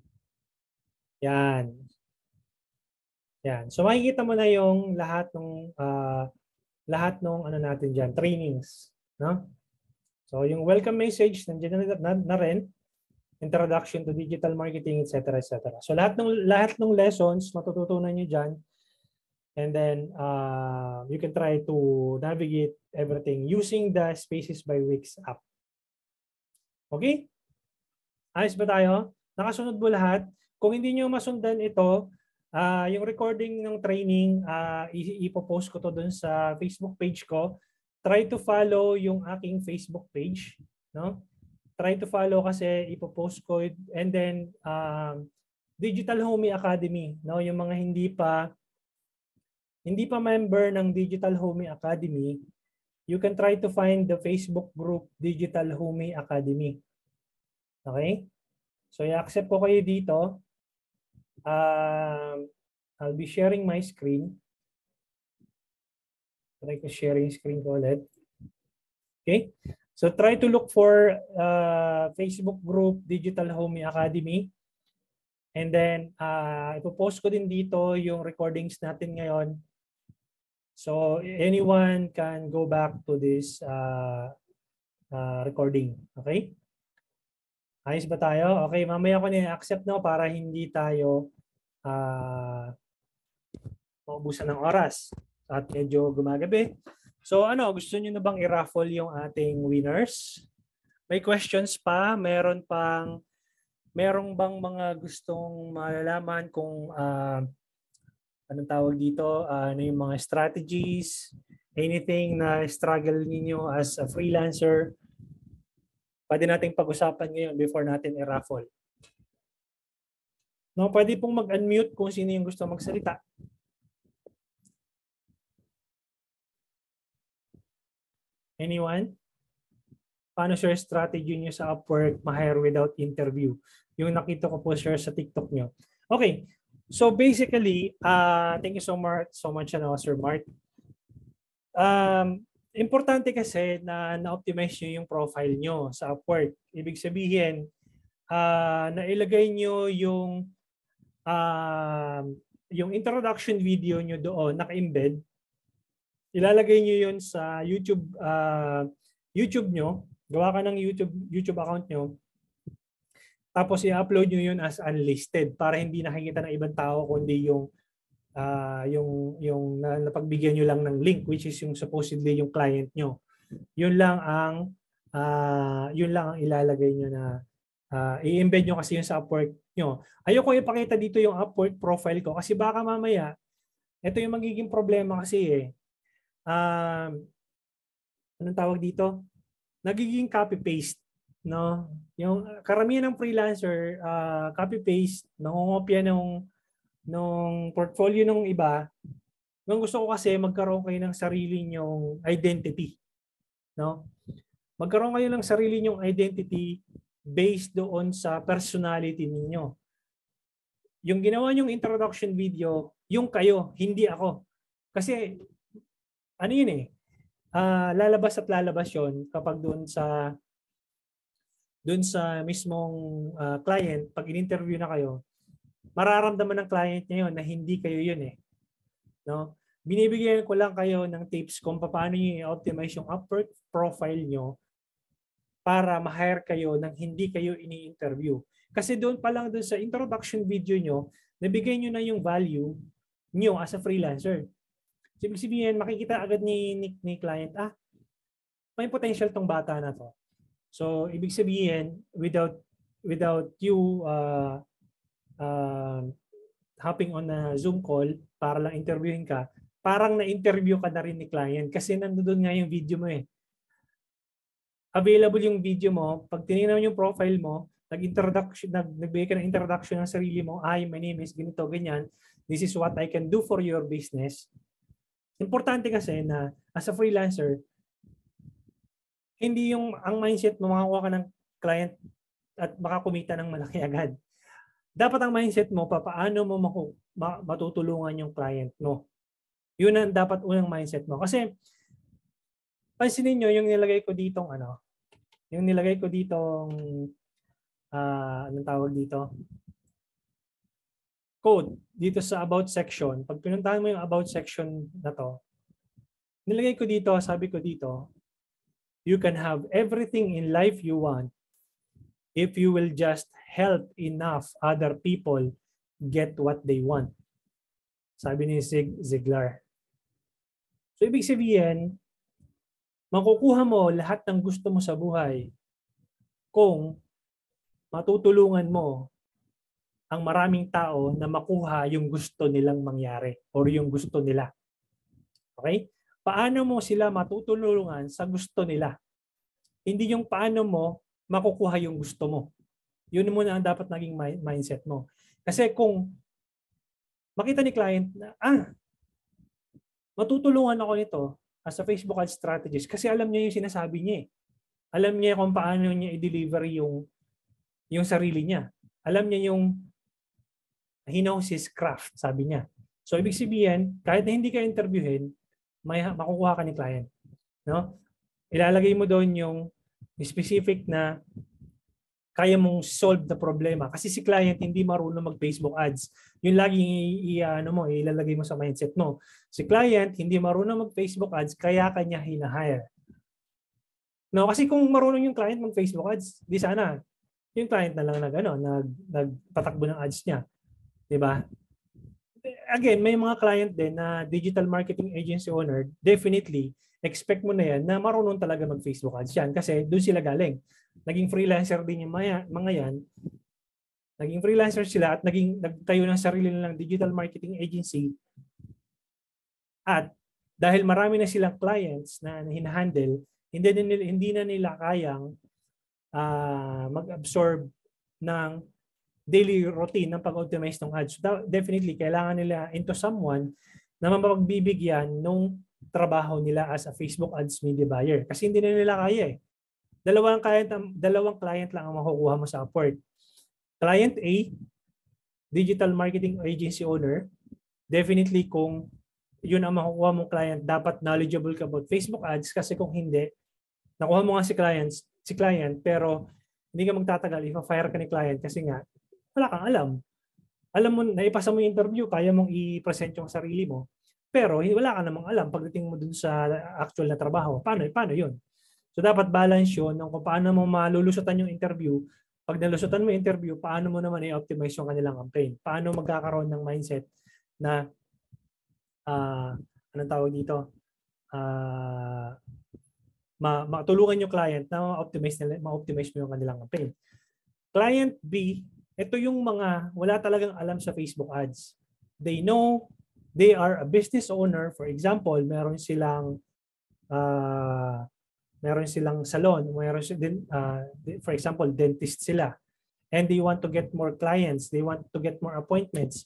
Speaker 1: Yan. Yan. So, makikita mo na yung lahat ng natin dyan, trainings. No? So, yung welcome message, nandiyan na rin. Introduction to digital marketing, etc. etc. So, lahat ng lessons, matututunan nyo dyan. And then, you can try to navigate everything using the Spaces by Wix app. Okay? Ayos ba tayo? Nakasunod mo lahat? kung hindi nyo masundan ito, yung recording ng training, ipopost ko to dun sa Facebook page ko. Try to follow yung aking Facebook page, no? Try to follow kasi ipopost ko, and then Digital Homey Academy, no? Yung mga hindi pa member ng Digital Homey Academy, you can try to find the Facebook group Digital Homey Academy. Okay? So i-accept ko kayo dito. I'll be sharing my screen. Try ko sharing screen ko ulit. Okay? So try to look for Facebook group Digital Homey Academy. And then ipopost ko din dito yung recordings natin ngayon. So anyone can go back to this recording. Okay? Ayos ba tayo? Okay, mamaya ko na-accept no para hindi tayo maubusan ng oras at medyo gumagabi. So gusto niyo na bang i-raffle yung ating winners? May questions pa? Meron bang mga gustong malalaman kung anong tawag dito? Ano yung mga strategies? Anything na struggle niyo as a freelancer? Pwede nating pag-usapan ngayon before natin i-raffle. No, pwede pong mag-unmute kung sino yung gusto magsalita. Anyone? Paano share strategy niyo sa Upwork ma-hire without interview? Yung nakita ko po share sa TikTok niyo. Okay. So basically, thank you so much Sir Mark. Importante kasi na na-optimize nyo yung profile nyo sa Upwork. Ibig sabihin, nailagay nyo yung introduction video nyo doon, naka-embed. Ilalagay nyo yun sa YouTube nyo. Gawa ka ng YouTube account nyo. Tapos i-upload nyo yun as unlisted para hindi nakikita ng ibang tao kundi yung napagbigyan nyo lang ng link, which is yung supposedly yung client nyo. Yun lang ang ilalagay nyo na i-embed nyo kasi yung sa Upwork nyo. Ayoko ipakita dito yung Upwork profile ko kasi baka mamaya ito yung magiging problema kasi anong tawag dito? Nagiging copy-paste, no? Yung karamihan ng freelancer copy-paste, nangongopya nung portfolio ng iba. Ang gusto ko kasi magkaroon kayo ng sarili nyong identity, no? Magkaroon kayo ng sarili nyong identity based doon sa personality ninyo. Yung ginawa nyong introduction video, yung kayo, hindi ako. Kasi ano yun lalabas at lalabas yun kapag doon sa mismong client, pag in-interview na kayo, mararamdaman ng client niya yun na hindi kayo yun no? Binibigyan ko lang kayo ng tips kung paano niyo i-optimize yung Upwork profile nyo para ma-hire kayo nang hindi kayo ini-interview. Kasi doon pa lang doon sa introduction video nyo, nabigay nyo na yung value nyo as a freelancer. Ibig sabihin, makikita agad ni client, may potential tong bata na to. So, ibig sabihin, without you hopping on a Zoom call para lang interviewin ka, parang na-interview ka na rin ni client kasi nandoon nga yung video mo Available yung video mo, pag tinignan mo yung profile mo, nagbigay ka ng introduction ng sarili mo, my name is ganito, ganyan, this is what I can do for your business. Importante kasi na as a freelancer, hindi ang mindset mo makakuha ka ng client at makakumita ng malaki agad. Dapat ang mindset mo, paano mo matutulungan yung client mo. Yun ang dapat unang mindset mo. Kasi, pansinin nyo, yung nilagay ko ditong anong tawag dito? Code dito sa about section. Pag pinuntahan mo yung about section na to, nilagay ko dito, sabi ko dito, you can have everything in life you want if you will just help enough other people get what they want. Sabi ni Zig Ziglar. So, ibig sabihin, makukuha mo lahat ng gusto mo sa buhay kung matutulungan mo ang maraming tao na makuha yung gusto nilang mangyari or yung gusto nila. Okay? Paano mo sila matutulungan sa gusto nila? Hindi yung paano mo makukuha yung gusto mo. Yun muna ang dapat naging mindset mo. Kasi kung makita ni client na, matutulungan ako nito as a Facebook ad strategist kasi alam niya yung sinasabi niya eh. Alam niya kung paano niya i-deliver yung sarili niya. Alam niya yung he knows his craft, sabi niya. So, ibig sabihin, kahit na hindi ka interviewin, may makukuha ka ni client. No? Ilalagay mo doon yung specific na kaya mong solve the problema. Kasi si client hindi marunong mag-Facebook ads. Yung laging ilalagay mo sa mindset mo. Si client hindi marunong mag-Facebook ads, kaya kanya hinahire. No, kasi kung marunong yung client mag-Facebook ads, di sana yung client na lang nagpatakbo ng ads niya. 'Di ba? Again, may mga client din na digital marketing agency owner, definitely expect mo na yan na marunong talaga mag-Facebook ads yan kasi doon sila galing. Naging freelancer din yung mga yan. Naging freelancer sila at nagtayo ng sarili nilang digital marketing agency. At dahil marami na silang clients na hinahandle, hindi na nila kayang mag-absorb ng daily routine ng pag-optimize ng ads. So definitely, kailangan nila into someone na mapagbibigyan nung trabaho nila as a Facebook ads media buyer. Kasi hindi na nila kaya eh. Dalawang client lang ang makukuha mo sa Upwork. Client A, digital marketing agency owner, definitely kung yun ang makukuha mong client, dapat knowledgeable ka about Facebook ads kasi kung hindi, nakuha mo nga si client pero hindi ka magtatagal, ipa-fire ka ni client kasi nga wala kang alam. Alam mo, naipasa mo yung interview, kaya mong i-present yung sarili mo, pero wala ka namang alam pagdating mo dun sa actual na trabaho. Paano yun? So dapat balance yun kung paano mo malulusutan yung interview. Pag nalusutan mo yung interview, paano mo naman i-optimize yung kanilang campaign? Paano magkakaroon ng mindset na anong tawag dito? Matulungan yung client na ma-optimize mo yung kanilang campaign. Client B, ito yung mga wala talagang alam sa Facebook ads. They know they are a business owner. For example, meron silang salon, for example, dentist sila. And they want to get more clients, they want to get more appointments.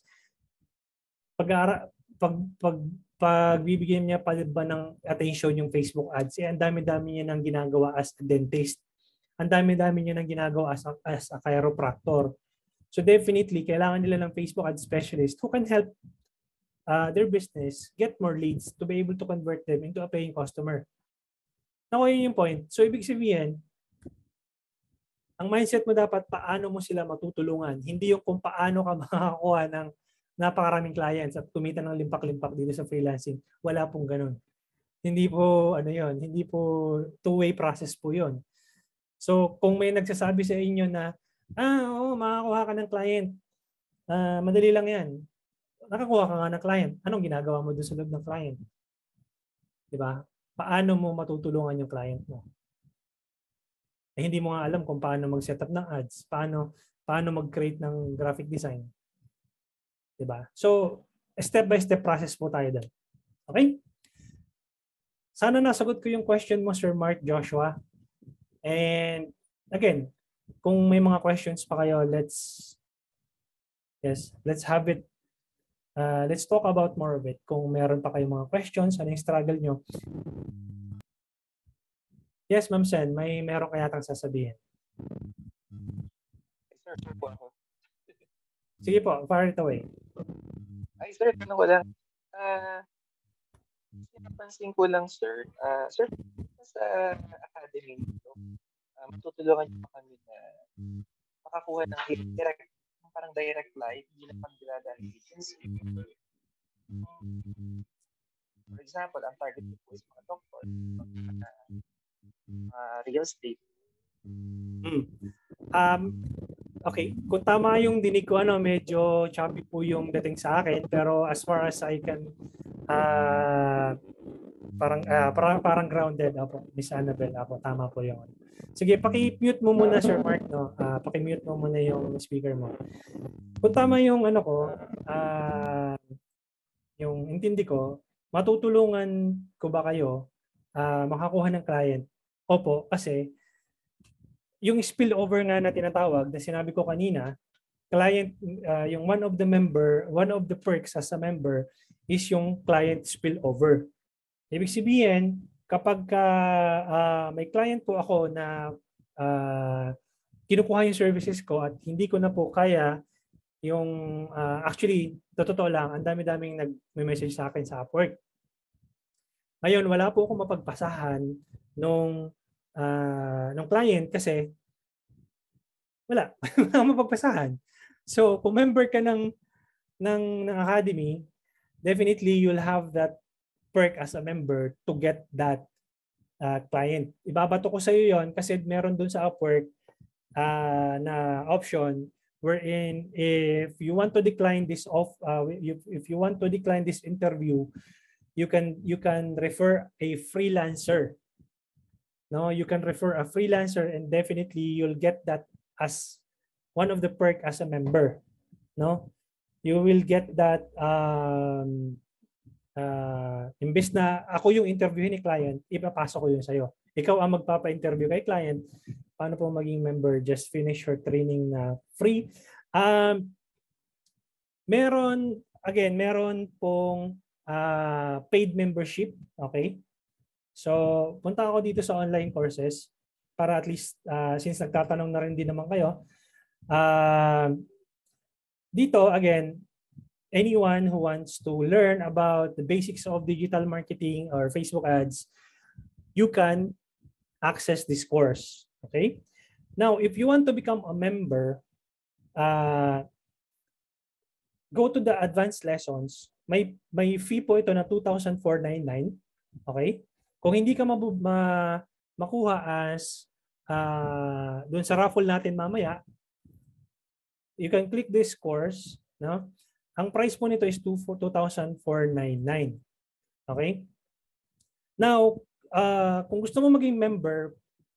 Speaker 1: Pagbibigyan niya pa ba ng attention yung Facebook ads, ang dami-dami niya nang ginagawa as a dentist. Ang dami-dami niya nang ginagawa as a chiropractor. So definitely, kailangan nila ng Facebook ad specialist who can help their business get more leads to be able to convert them into a paying customer. Nakuha yun yung point. So ibig sabihin, ang mindset mo dapat paano mo sila matutulungan. Hindi yung kung paano ka makakakuha ng napakaraming clients at kumita ng limpak-limpak dito sa freelancing. Wala pong ganun. Hindi po, hindi po two-way process po yun. So kung may nagsasabi sa inyo na, oo, makakuha ka ng client. Madali lang yan. Nakakuha ka nga ng client. Anong ginagawa mo doon sa loob ng client? Diba? Paano mo matutulungan yung client mo? Hindi mo nga alam kung paano mag-setup ng ads, paano mag-create ng graphic design. Diba? So, step-by-step process po tayo doon. Okay? Sana nasagot ko yung question mo, Sir Mark Joshua. And again, kung may mga questions pa kayo, let's have it. Let's talk about more of it. Kung meron pa kayong mga questions, ano yung struggle nyo. Yes, Ma'am Sen, meron kaya tang sasabihin.
Speaker 4: Sir po ako.
Speaker 1: Sige po, fire it away.
Speaker 4: Ay, sir, tanong ko lang. Napansin ko lang, sir, sa academy nito, matutulungan niyo kami na makakuha ng direct live, hindi na pagdala ng agency. For example, ang target ko po is mga doctor, real estate.
Speaker 1: Okay, kung tama yung dinig ko, medyo choppy po yung dating sa akin, pero as far as I can parang grounded ako, Miss Annabelle, tama po yun. Sige, paki-mute mo muna, Sir Mark, no? Paki-mute mo muna yung speaker mo. Kung tama yung ano ko, yung intindi ko, matutulungan ko ba kayo makakuha ng client? Opo, kasi yung spillover nga na tinatawag na sinabi ko kanina, client, yung one of the perks as a member is yung client spillover. Ibig sabihin, kapag may client po ako na kinukuha yung services ko at hindi ko na po kaya yung actually, totoo lang, ang dami-daming nag-message sa akin sa Upwork. Ngayon, wala po akong mapagpasahan nung client kasi wala akong mapagpasahan. So, kung member ka ng academy, definitely you'll have that perk as a member to get that client. Ibabato ko sa iyo 'yon kasi meron dun sa Upwork na option wherein if you want to decline this if you want to decline this interview, you can refer a freelancer. No, you can refer a freelancer and definitely you'll get that as one of the perk as a member. No, you will get that imbes na ako yung interviewin ni client, ipapasok ko yun sa'yo. Ikaw ang magpapa-interview kay client. Paano po maging member? Just finish your training na free. Meron pong paid membership. Okay? So, punta ako dito sa online courses para at least, since nagtatanong na rin din naman kayo, dito, again, anyone who wants to learn about the basics of digital marketing or Facebook ads, you can access this course. Okay? Now, if you want to become a member, go to the advanced lessons. May fee po ito na 2,499. Okay? Kung hindi ka makuha as doon sa raffle natin mamaya, you can click this course, no? Ang price po nito is 2,499. Okay? Now, kung gusto mo maging member,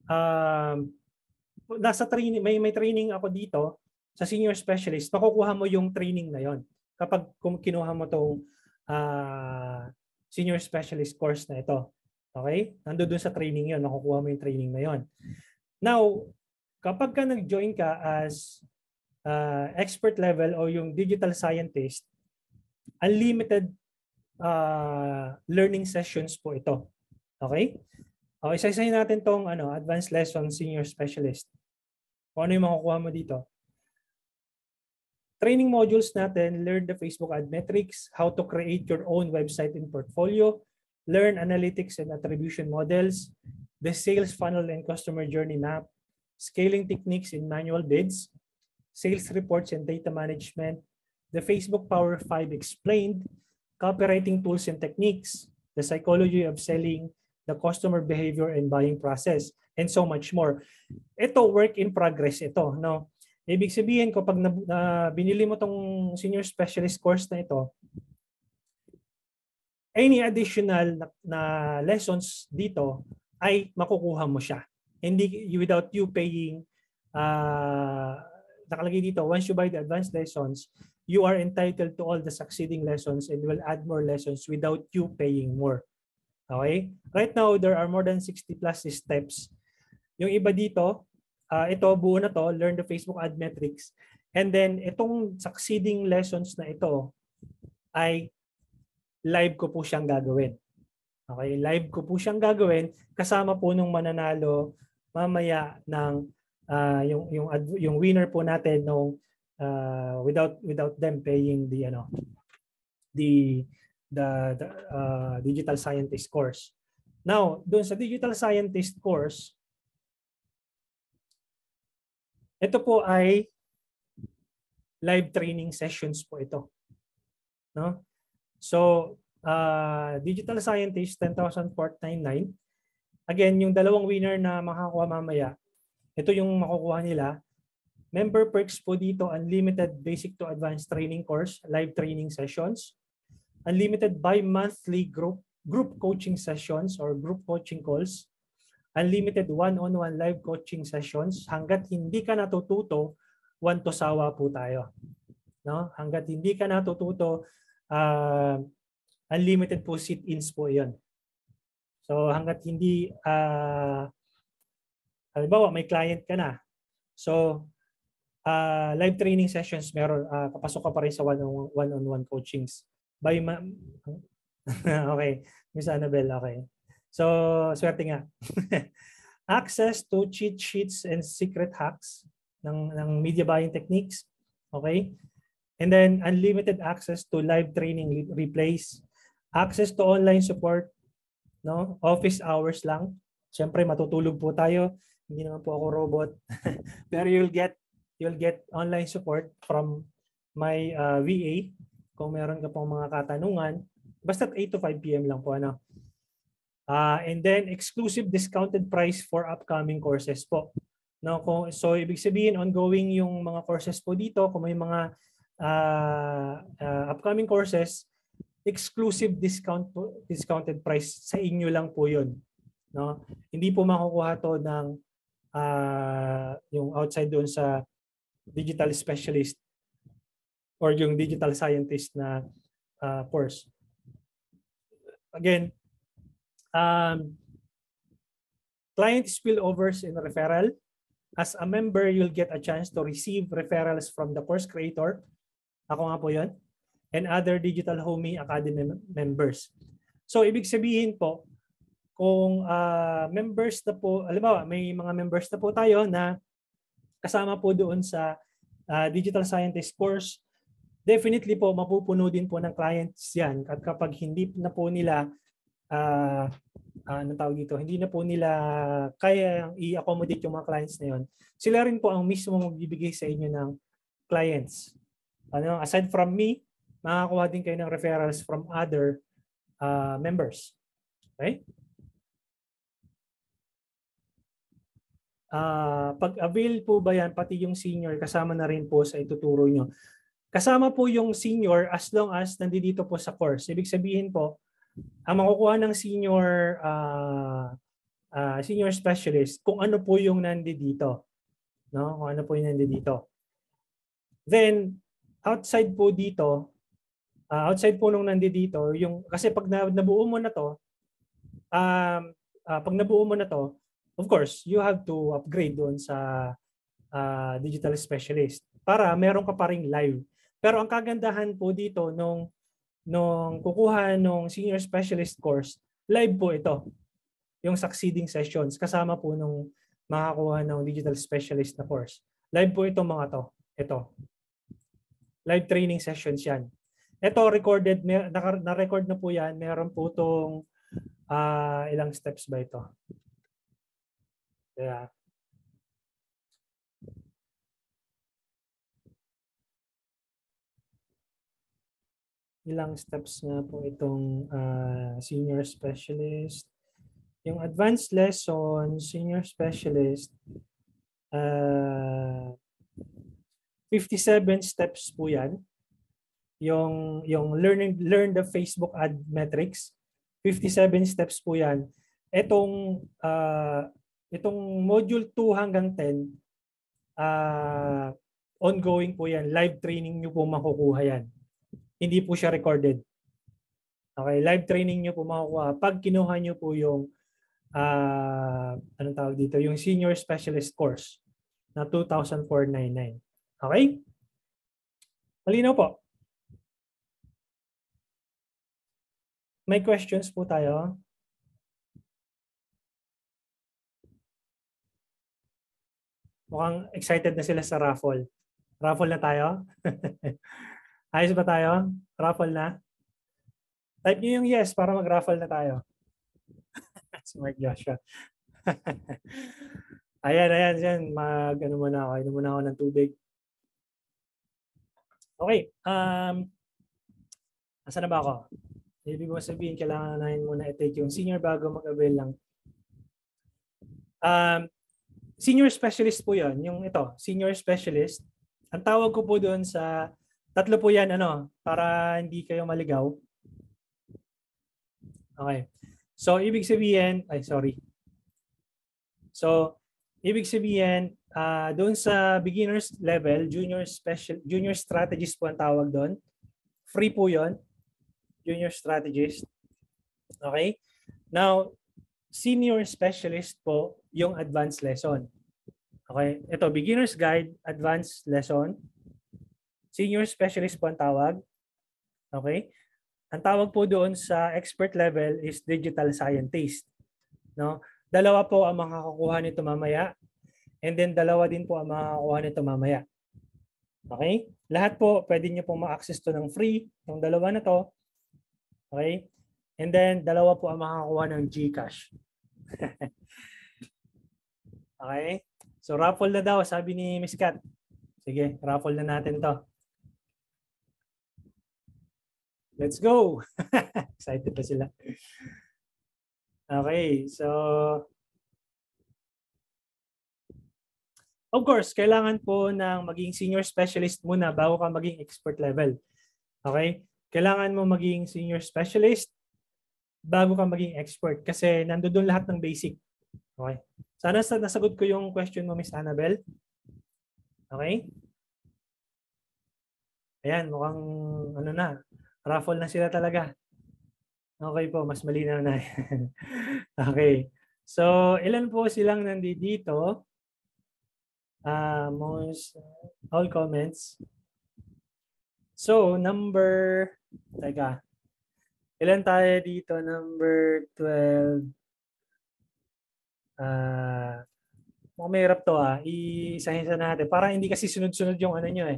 Speaker 1: nasa training, may training ako dito sa senior specialist. Makukuha mo yung training na yon kapag kinuha mo tong senior specialist course na ito. Okay? Nandoon sa training yon, makukuha mo yung training na yon. Now, kapag ka nag-join ka as expert level o yung digital scientist, unlimited learning sessions po ito. Okay? O, isa-isahin natin tong advanced lesson senior specialist. Kung ano yung makukuha mo dito. Training modules natin, learn the Facebook ad metrics, how to create your own website and portfolio, learn analytics and attribution models, the sales funnel and customer journey map, scaling techniques in manual bids, sales reports and data management, the Facebook Power 5 explained, copywriting tools and techniques, the psychology of selling, the customer behavior and buying process, and so much more. Ito, work in progress ito. No? Ibig sabihin ko, pag binili mo tong senior specialist course na ito, any additional na lessons dito ay makukuha mo siya. Hindi without you paying nakalagay dito, once you buy the advanced lessons, you are entitled to all the succeeding lessons and will add more lessons without you paying more. Okay? Right now, there are more than 60 plus steps. Yung iba dito, ito, buo na to, learn the Facebook ad metrics. And then, itong succeeding lessons na ito ay live ko po siyang gagawin. Okay? Live ko po siyang gagawin kasama po nung mananalo mamaya ng yung winner po natin nung without them paying the digital scientist course. Now, doon sa digital scientist course, ito po ay live training sessions po ito. No? So, digital scientist 10,499. Again, yung dalawang winner na makakuha mamaya, ito yung makukuha nila. Member perks po dito, unlimited basic to advanced training course, live training sessions, unlimited bi-monthly group coaching sessions or group coaching calls, unlimited one-on-one live coaching sessions. Hanggat hindi ka natututo, one to sawa po tayo. No? Hanggat hindi ka natututo, unlimited po sit-ins po 'yon. So hanggat hindi halimbawa may client ka na. So live training sessions meron, papasok ka pa rin sa one-on-one coachings. Okay, Miss Annabelle, okay. So, swerte nga. Access to cheat sheets and secret hacks ng media buying techniques. Okay? And then, unlimited access to live training replays. Access to online support. No? Office hours lang. Siyempre, matutulog po tayo. Hindi naman po ako robot. Pero you'll get online support from my VA kung meron ka pong mga katanungan. Basta 8 to 5 p.m. lang po. Ano? And then exclusive discounted price for upcoming courses po. No, so ibig sabihin ongoing yung mga courses po dito. Kung may mga upcoming courses, exclusive discounted price sa inyo lang po 'yun. No? Hindi po makukuha to ng yung outside doon sa digital specialist or yung digital scientist na course. Again, client spillovers and referral. As a member, you'll get a chance to receive referrals from the course creator. Ako nga po yun. And other Digital Homey Academy members. So, ibig sabihin po, kung members na po, alam may mga members na po tayo na kasama po doon sa Digital Scientist course, definitely po, mapupuno din po ng clients yan. At kapag hindi na po nila anong tawag dito, hindi na po nila kaya i-accommodate yung mga clients na yun, sila rin po ang mismo magbibigay sa inyo ng clients. Aside from me, makakuha din kayo ng referrals from other members. Okay? Pag-avail po ba yan, pati yung senior, kasama na rin po sa ituturo nyo. Kasama po yung senior as long as nandito po sa course. Ibig sabihin po, ang makukuha ng senior senior specialist kung ano po yung nandito, no? Kung ano po yung nandito. Then outside po dito, outside po nung nandito, yung kasi pag nabuo mo na to, of course, you have to upgrade doon sa digital specialist para meron ka pa ring live. Pero ang kagandahan po dito nung kukuha nung senior specialist course, live po ito. Yung succeeding sessions kasama po nung makakuha ng digital specialist na course. Live po ito mga to. Ito. Live training sessions yan. Ito recorded, na-record na po yan. Meron po itong ilang steps ba ito? Kaya ilang steps nga po itong senior specialist. Yung advanced lesson, senior specialist, 57 steps po yan. Yung learn the Facebook ad metrics, 57 steps po yan. Itong module 2 hanggang 10, ongoing po yan. Live training nyo po makukuha yan. Hindi po siya recorded. Okay, live training nyo po makukuha pag kinuha nyo po yung anong tawag dito, yung senior specialist course na 2,499. Okay? Malinaw po. May questions po tayo? Mukhang excited na sila sa raffle. Raffle na tayo? Ayos ba tayo? Raffle na? Type nyo yung yes para mag-raffle na tayo. Smart Joshua. Ayan. Mag-ano muna ako. Inom muna ako ng tubig. Okay. Asa na ba ako? Ibig mo sabihin, kailangan na muna i-take yung senior bago mag-avail lang. Senior specialist po yun. Yung ito, senior specialist. Ang tawag ko po doon sa tatlo po yan, para hindi kayo maligaw. Okay. So, ibig sabihin, So, ibig sabihin, doon sa beginners level, junior strategist po ang tawag doon. Free po yon, junior strategist. Okay? Now, senior specialist po yung advanced lesson. Okay? Ito, beginner's guide, advanced lesson. Senior specialist po ang tawag. Okay? Ang tawag po doon sa expert level is digital scientist. No? Dalawa po ang makakakuha nito mamaya. And then dalawa din po ang makakakuha nito mamaya. Okay? Lahat po, pwede nyo pong ma-access to ng free, yung dalawa na to. Okay? And then, dalawa po ang makakakuha ng GCash. Okay? So, raffle na daw, sabi ni Miss Kat. Sige, raffle na natin to. Let's go! Excited pa sila. Okay, so of course, kailangan po ng maging senior specialist muna bago ka maging expert level. Okay? Kailangan mo maging senior specialist bago ka maging expert kasi nandoon lahat ng basic. Okay? Sana nasagot ko yung question mo, Miss Annabel. Okay? Ayan, mukhang ano na, raffle na sila talaga. Okay po, mas malinaw na. Okay. So, ilan po silang nandito? Most all comments. So, teka. Ilan tayo dito? Number 12. Mukhang may hirap to Isahin sa natin. Para hindi kasi sunod-sunod yung ano nyo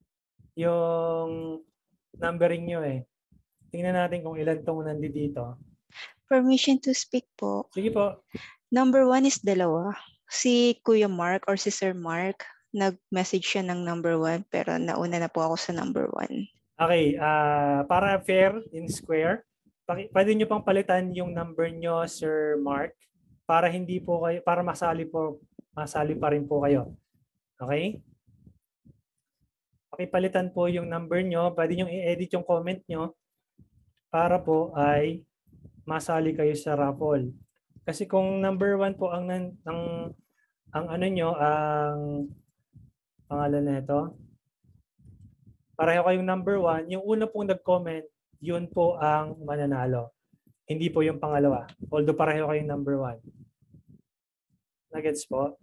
Speaker 1: yung numbering nyo Tingnan natin kung ilan tong nandito.
Speaker 5: Permission to speak po.
Speaker 1: Sige po.
Speaker 5: Number 1 is dalawa. Si Kuya Mark or si Sir Mark, nag-message siya ng number 1 pero nauna na po ako sa number 1.
Speaker 1: Okay, para fair in square, pwede nyo pang palitan yung number nyo, Sir Mark, para hindi po kayo, para masali pa rin po kayo. Okay? Pakipalitan po yung number nyo, pwede nyo i-edit yung comment nyo para po ay masali kayo sa raffle. Kasi kung number 1 po ang ano nyo, ang pangalan na ito, pareho kayong number 1, yung una pong nag-comment, yun po ang mananalo. Hindi po yung pangalawa. Although pareho kayong number 1. Nagets po?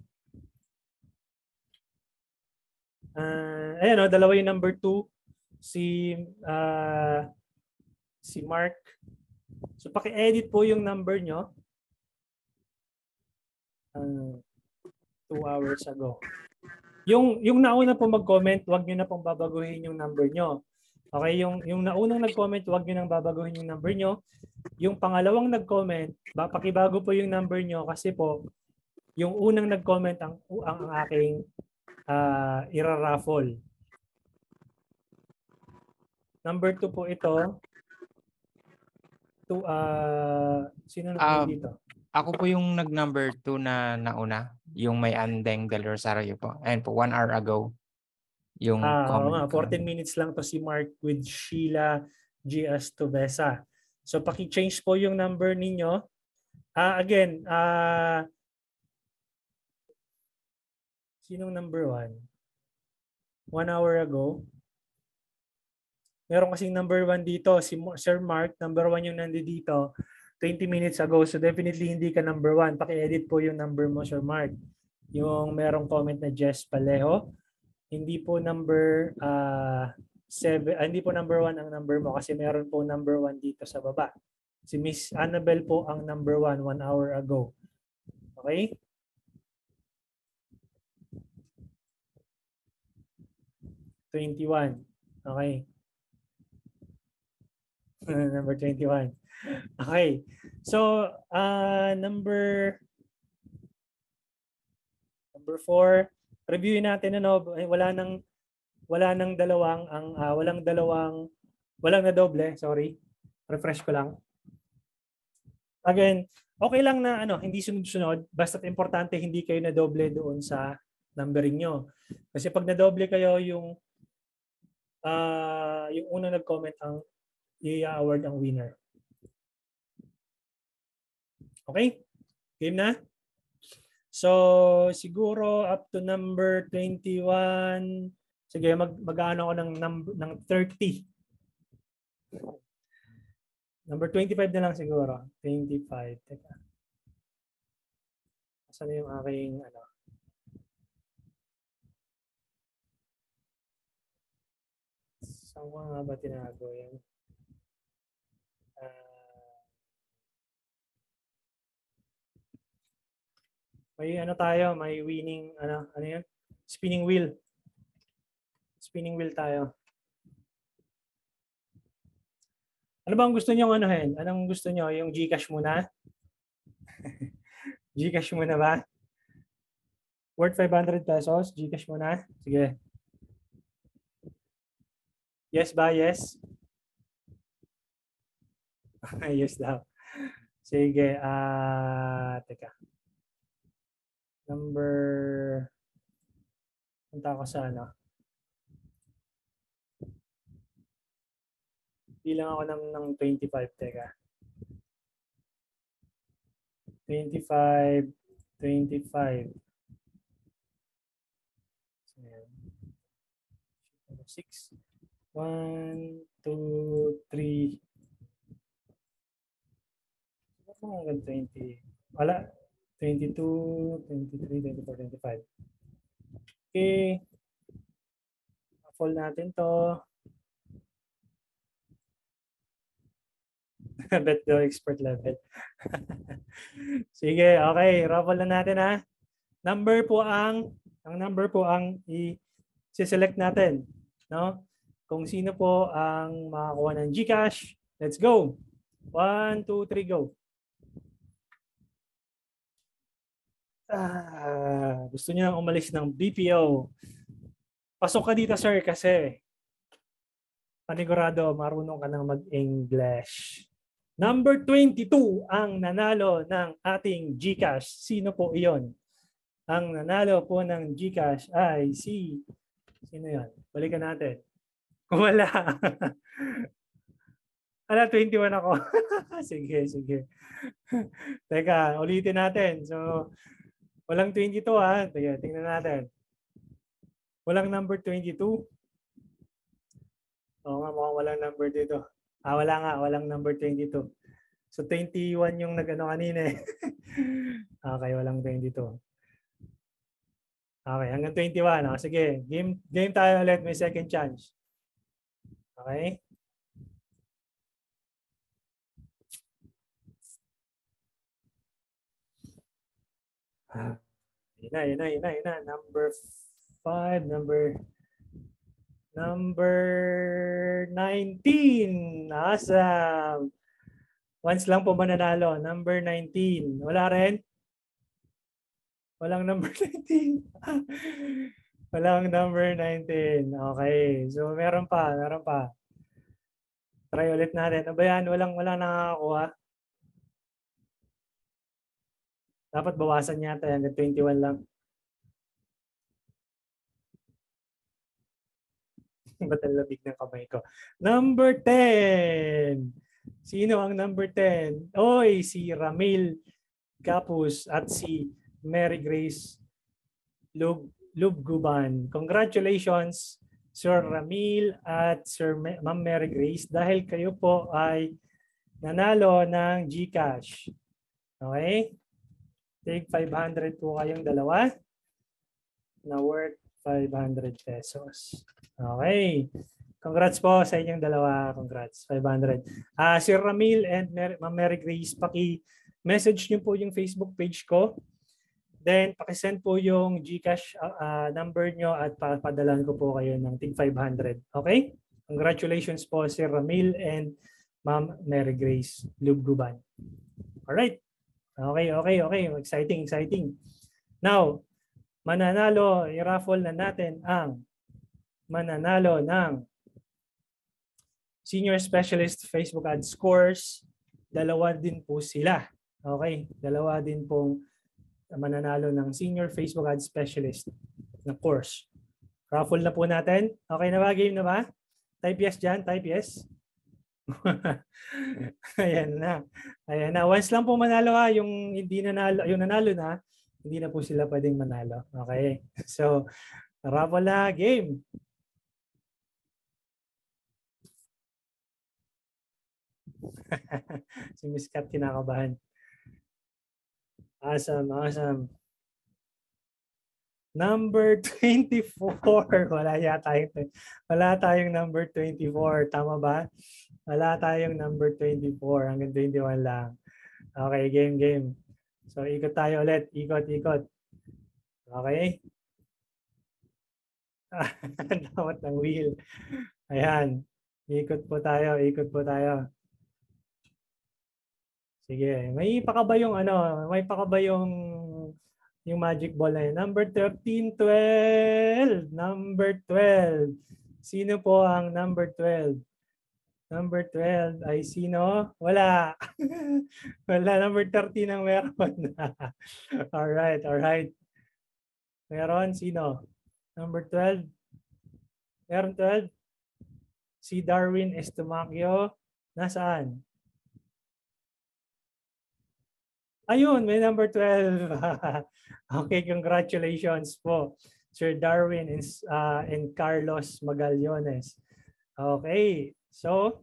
Speaker 1: Ayan dalawa yung number 2. Si Mark. So paki-edit po yung number nyo. 2 hours ago. Yung nauna po mag-comment, wag niyo na pong babaguhin yung number nyo. Okay, yung naunang nag-comment, wag niyo nang babaguhin yung number nyo. Yung pangalawang nag-comment, pakibago po yung number nyo kasi po yung unang nag-comment ang aking ira-raffle. Number 2 po ito. Sino na dito?
Speaker 6: Ako po yung nag-number 2 na nauna. Yung may Andeng Del Rosario po. Ayan po, 1 hour ago. Yung comment
Speaker 1: 14 minutes lang to si Mark with Sheila G.S. Tubesa. So, paki-change po yung number ninyo. Again, sinong number 1? 1 hour ago. Meron kasing number 1 dito, si Sir Mark, number 1 yung nandito 20 minutes ago. So definitely hindi ka number 1. Paki-edit po yung number mo, Sir Mark. Yung merong comment na Jess Palejo. Hindi po number hindi po number 1 ang number mo kasi meron po number 1 dito sa baba. Si Miss Annabel po ang number 1 1 hour ago. Okay? Okay. Number 21. Okay. So, number 4, reviewin natin walang na doble, sorry. Refresh ko lang. Again, okay lang na hindi sunod-sunod, basta't importante hindi kayo na doble doon sa numbering nyo. Kasi pag na doble kayo yung unang nag-comment ang i-award ang winner. Okay? Game na? So, siguro up to number 21. Sige, mag-ano ako ng 30. Number 25 na lang siguro. 25. Teka. Saan yung aking ano? Saan ko nga ba tinago yan? May ano tayo, may winning, ano yun? Spinning wheel. Spinning wheel tayo. Ano ba ang gusto niyo anuhin? Anong gusto niyo? Yung GCash muna? GCash muna ba? Worth 500 pesos? GCash muna? Sige. Yes ba? Yes? Yes daw. Sige. Teka. Punta ako sa ano. Bilang ako ng 25. Teka. 25. 6. 1, 2, 3. Hanggang 20. Wala. 22, 23, 24, 25. Okay. Fold natin to. Bet daw expert level. Sige, okay. Raffle na natin ha. Ang number po ang i-select natin. No? Kung sino po ang makakuha ng GCash. Let's go. 1, 2, 3, go. Gusto niyo umalis ng BPO. Pasok ka dito, sir, kasi panigurado marunong ka nang mag-English. Number 22 ang nanalo ng ating GCash. Sino po iyon? Ang nanalo po ng GCash ay sino yan? Balikan natin. Wala. 21 ako. Sige. Teka, ulitin natin. So, walang 22 ha. Teka, tingnan natin. Walang number 22. Oo nga, mukhang walang number dito. Wala nga, walang number 22. So 21 yung nag-ano kanina eh. Okay, walang 22. Okay, hanggang 21. Sige, game tayo ulit. May second chance. Okay? Yun na. Number 5, number 19. Awesome. Once lang po mananalo. Number 19. Wala rin? Walang number 19. Walang number 19. Okay. So, meron pa. Try ulit natin. Ano ba yan? Walang nakakakuha. Dapat bawasan yata. Hanggang 21 lang. Ba't ang labig ng kamay ko? Number 10. Sino ang number 10? Oy, si Ramil Capus at si Mary Grace Lubguban. Congratulations, Sir Ramil at Sir Ma'am Mary Grace, dahil kayo po ay nanalo ng GCash. Okay? Take 500 po kayong dalawa na worth 500 pesos. Okay. Congrats po sa inyong dalawa. Congrats. 500. Sir Ramil and Ma'am Mary Grace, paki-message niyo po yung Facebook page ko. Then, paki-send po yung GCash number niyo at papadalan ko po kayo ng tig 500. Okay? Congratulations po, Sir Ramil and Ma'am Mary Grace Lubguban. Alright. Okay. Exciting. Now, mananalo, i-raffle na natin ang mananalo ng Senior Specialist Facebook Ads course. Dalawa din po sila. Okay? Dalawa din pong mananalo ng Senior Facebook Ads Specialist na course. Raffle na po natin. Okay na ba? Game na ba? Type yes dyan. Type yes. Ayan na. Once lang po manalo yung hindi nanalo, yung nanalo na, hindi na po sila pwedeng manalo. Okay? So, Rabola, game. Si Miss Kat kinakabahan. Awesome, awesome. Number 24. Wala tayong number 24. Tama ba? Wala tayong number 24. Hanggang 21 lang. Okay, game. So, ikot tayo ulit. Ikot. Okay? Dapat ng wheel. Ayan. Ikot po tayo. Sige. May pakaba yung yung magic ball na yun. Number 13, 12. Number 12. Sino po ang number 12? Number 12 ay sino? Wala. Wala. Number 13 ang meron. Alright. Meron. Sino? Number 12. Meron 12. Si Darwin Estomacio. Nasaan? Ayun, may number 12. Okay, congratulations po. Sir Darwin and Carlos Magallones. Okay, so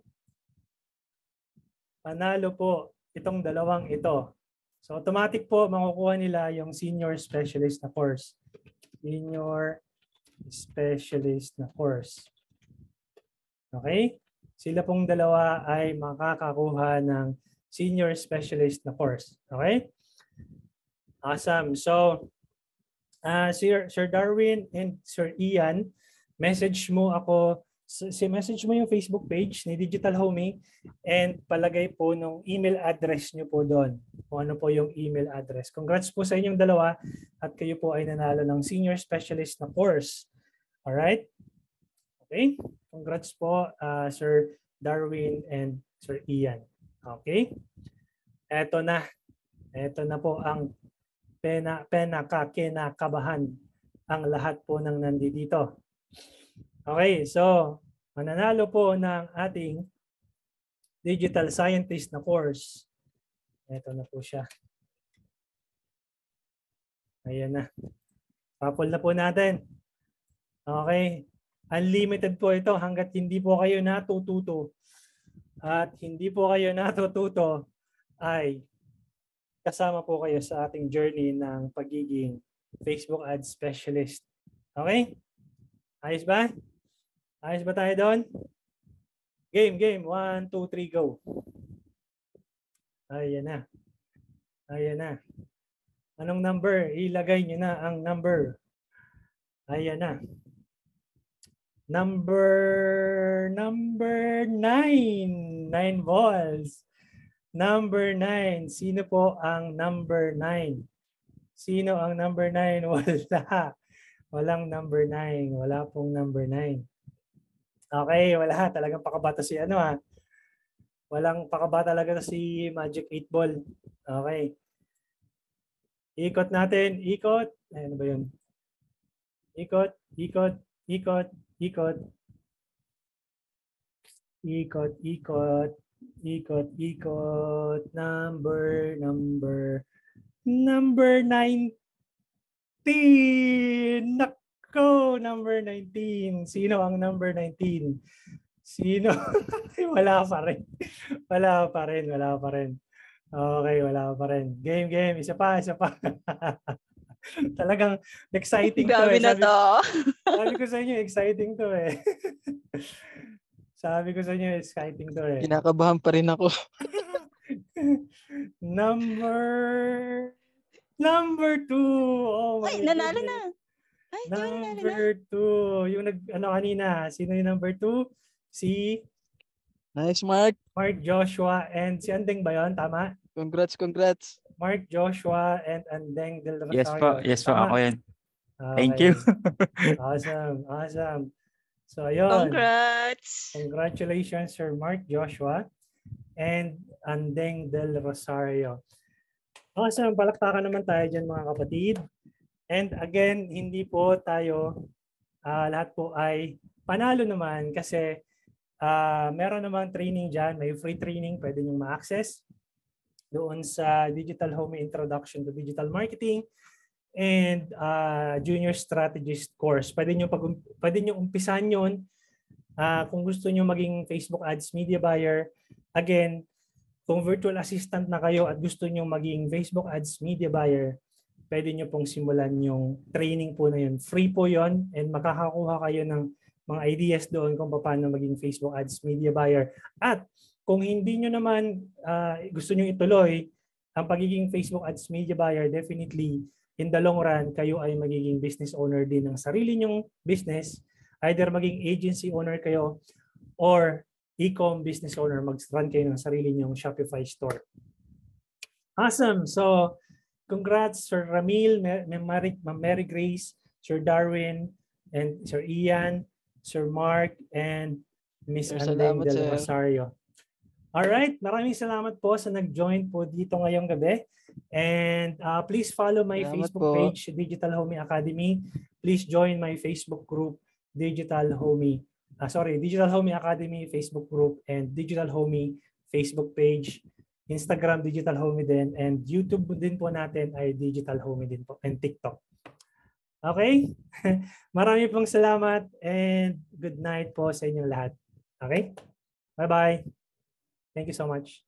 Speaker 1: panalo po itong dalawang ito. So automatic po makukuha nila yung senior specialist na course. Senior specialist na course. Okay? Sila pong dalawa ay makakakuha ng senior specialist na course. Okay? Awesome. So, Sir Darwin and Sir Ian, message mo yung Facebook page ni Digital Homey and palagay po nung email address nyo po doon. Kung ano po yung email address. Congrats po sa inyong dalawa at kayo po ay nanalo ng senior specialist na course. Alright? Okay? Congrats po, Sir Darwin and Sir Ian. Okay? Ito na po ang kinakabahan ang lahat po ng nandito. Okay, so mananalo po ng ating digital scientist na course. Ito na po siya. Ayan na. Papol na po natin. Okay. Unlimited po ito hanggat hindi po kayo natututo. At hindi po kayo natututo ay kasama po kayo sa ating journey ng pagiging Facebook Ads Specialist. Okay? Ayos ba? Ayos ba tayo doon? Game. 1, 2, 3, go. Ayan na. Anong number? Ilagay nyo na ang number. Ayan na. Number 9. 9 balls. Number 9. Sino po ang number 9? Sino ang number 9? Wala. Walang number 9. Wala pong number 9. Okay, wala. Talagang pakabata si Walang pakabata talaga si Magic 8 Ball. Okay. Ikot natin. Ikot. Ano ba yun? Ikot. Number 19. Nako, number 19. Sino ang number 19? Sino? Wala pa rin. Okay, wala pa rin. Game. Isa pa. Talagang exciting to.
Speaker 5: Grabe na to.
Speaker 1: Sabi ko sa inyo, exciting to eh. Exciting to eh.
Speaker 2: Kinakabahan pa rin ako.
Speaker 1: Number 2. Oh,
Speaker 5: Ay, nanalo na. Ay,
Speaker 1: Number 2. Yung kanina. Sino yung number 2? Si
Speaker 2: Nice, Mark.
Speaker 1: Mark Joshua and si Andeng ba yun? Tama?
Speaker 2: Congrats.
Speaker 1: Mark Joshua and Andeng Del Rosario.
Speaker 6: Yes po.
Speaker 1: Tama?
Speaker 6: Ako yun.
Speaker 1: Okay.
Speaker 6: Thank you.
Speaker 1: Awesome. So, ayun.
Speaker 5: Congrats.
Speaker 1: Congratulations, Sir Mark Joshua and Andeng Del Rosario. Awesome. Palakpakan naman tayo dyan, mga kapatid. And again, hindi po tayo lahat po ay panalo naman kasi meron namang training dyan. May free training. Pwede nyo ma-access doon sa Digital Homey Introduction to Digital Marketing. and Junior Strategist course. Pwede nyo umpisan yun kung gusto nyo maging Facebook Ads Media Buyer. Again, kung virtual assistant na kayo at gusto nyo maging Facebook Ads Media Buyer, pwede nyo pong simulan yung training po na yun. Free po yun and makakakuha kayo ng mga ideas doon kung paano maging Facebook Ads Media Buyer. At kung hindi nyo naman gusto nyo ituloy ang pagiging Facebook Ads Media Buyer, definitely in the long run, kayo ay magiging business owner din ng sarili nyong business. Either maging agency owner kayo or e-com business owner, mag-run kayo ng sarili nyong Shopify store. Awesome! So, congrats Sir Ramil, Ma'am Mary Grace, Sir Darwin, and Sir Ian, Sir Mark, and Miss
Speaker 2: Sir,
Speaker 1: Andeng
Speaker 2: salamat,
Speaker 1: Del
Speaker 2: sir.
Speaker 1: Rosario. Alright, maraming salamat po sa nag-join po dito ngayong gabi. And please follow my
Speaker 2: Salamat
Speaker 1: Facebook
Speaker 2: po.
Speaker 1: page, Digital Homie Academy. Please join my Facebook group, Digital Homie Academy Facebook group, and Digital Homie Facebook page, Instagram Digital Homie din, and YouTube din po natin ay Digital Homie din po, and TikTok. Okay? Marami pong salamat and good night po sa inyong lahat. Okay? Bye-bye. Thank you so much.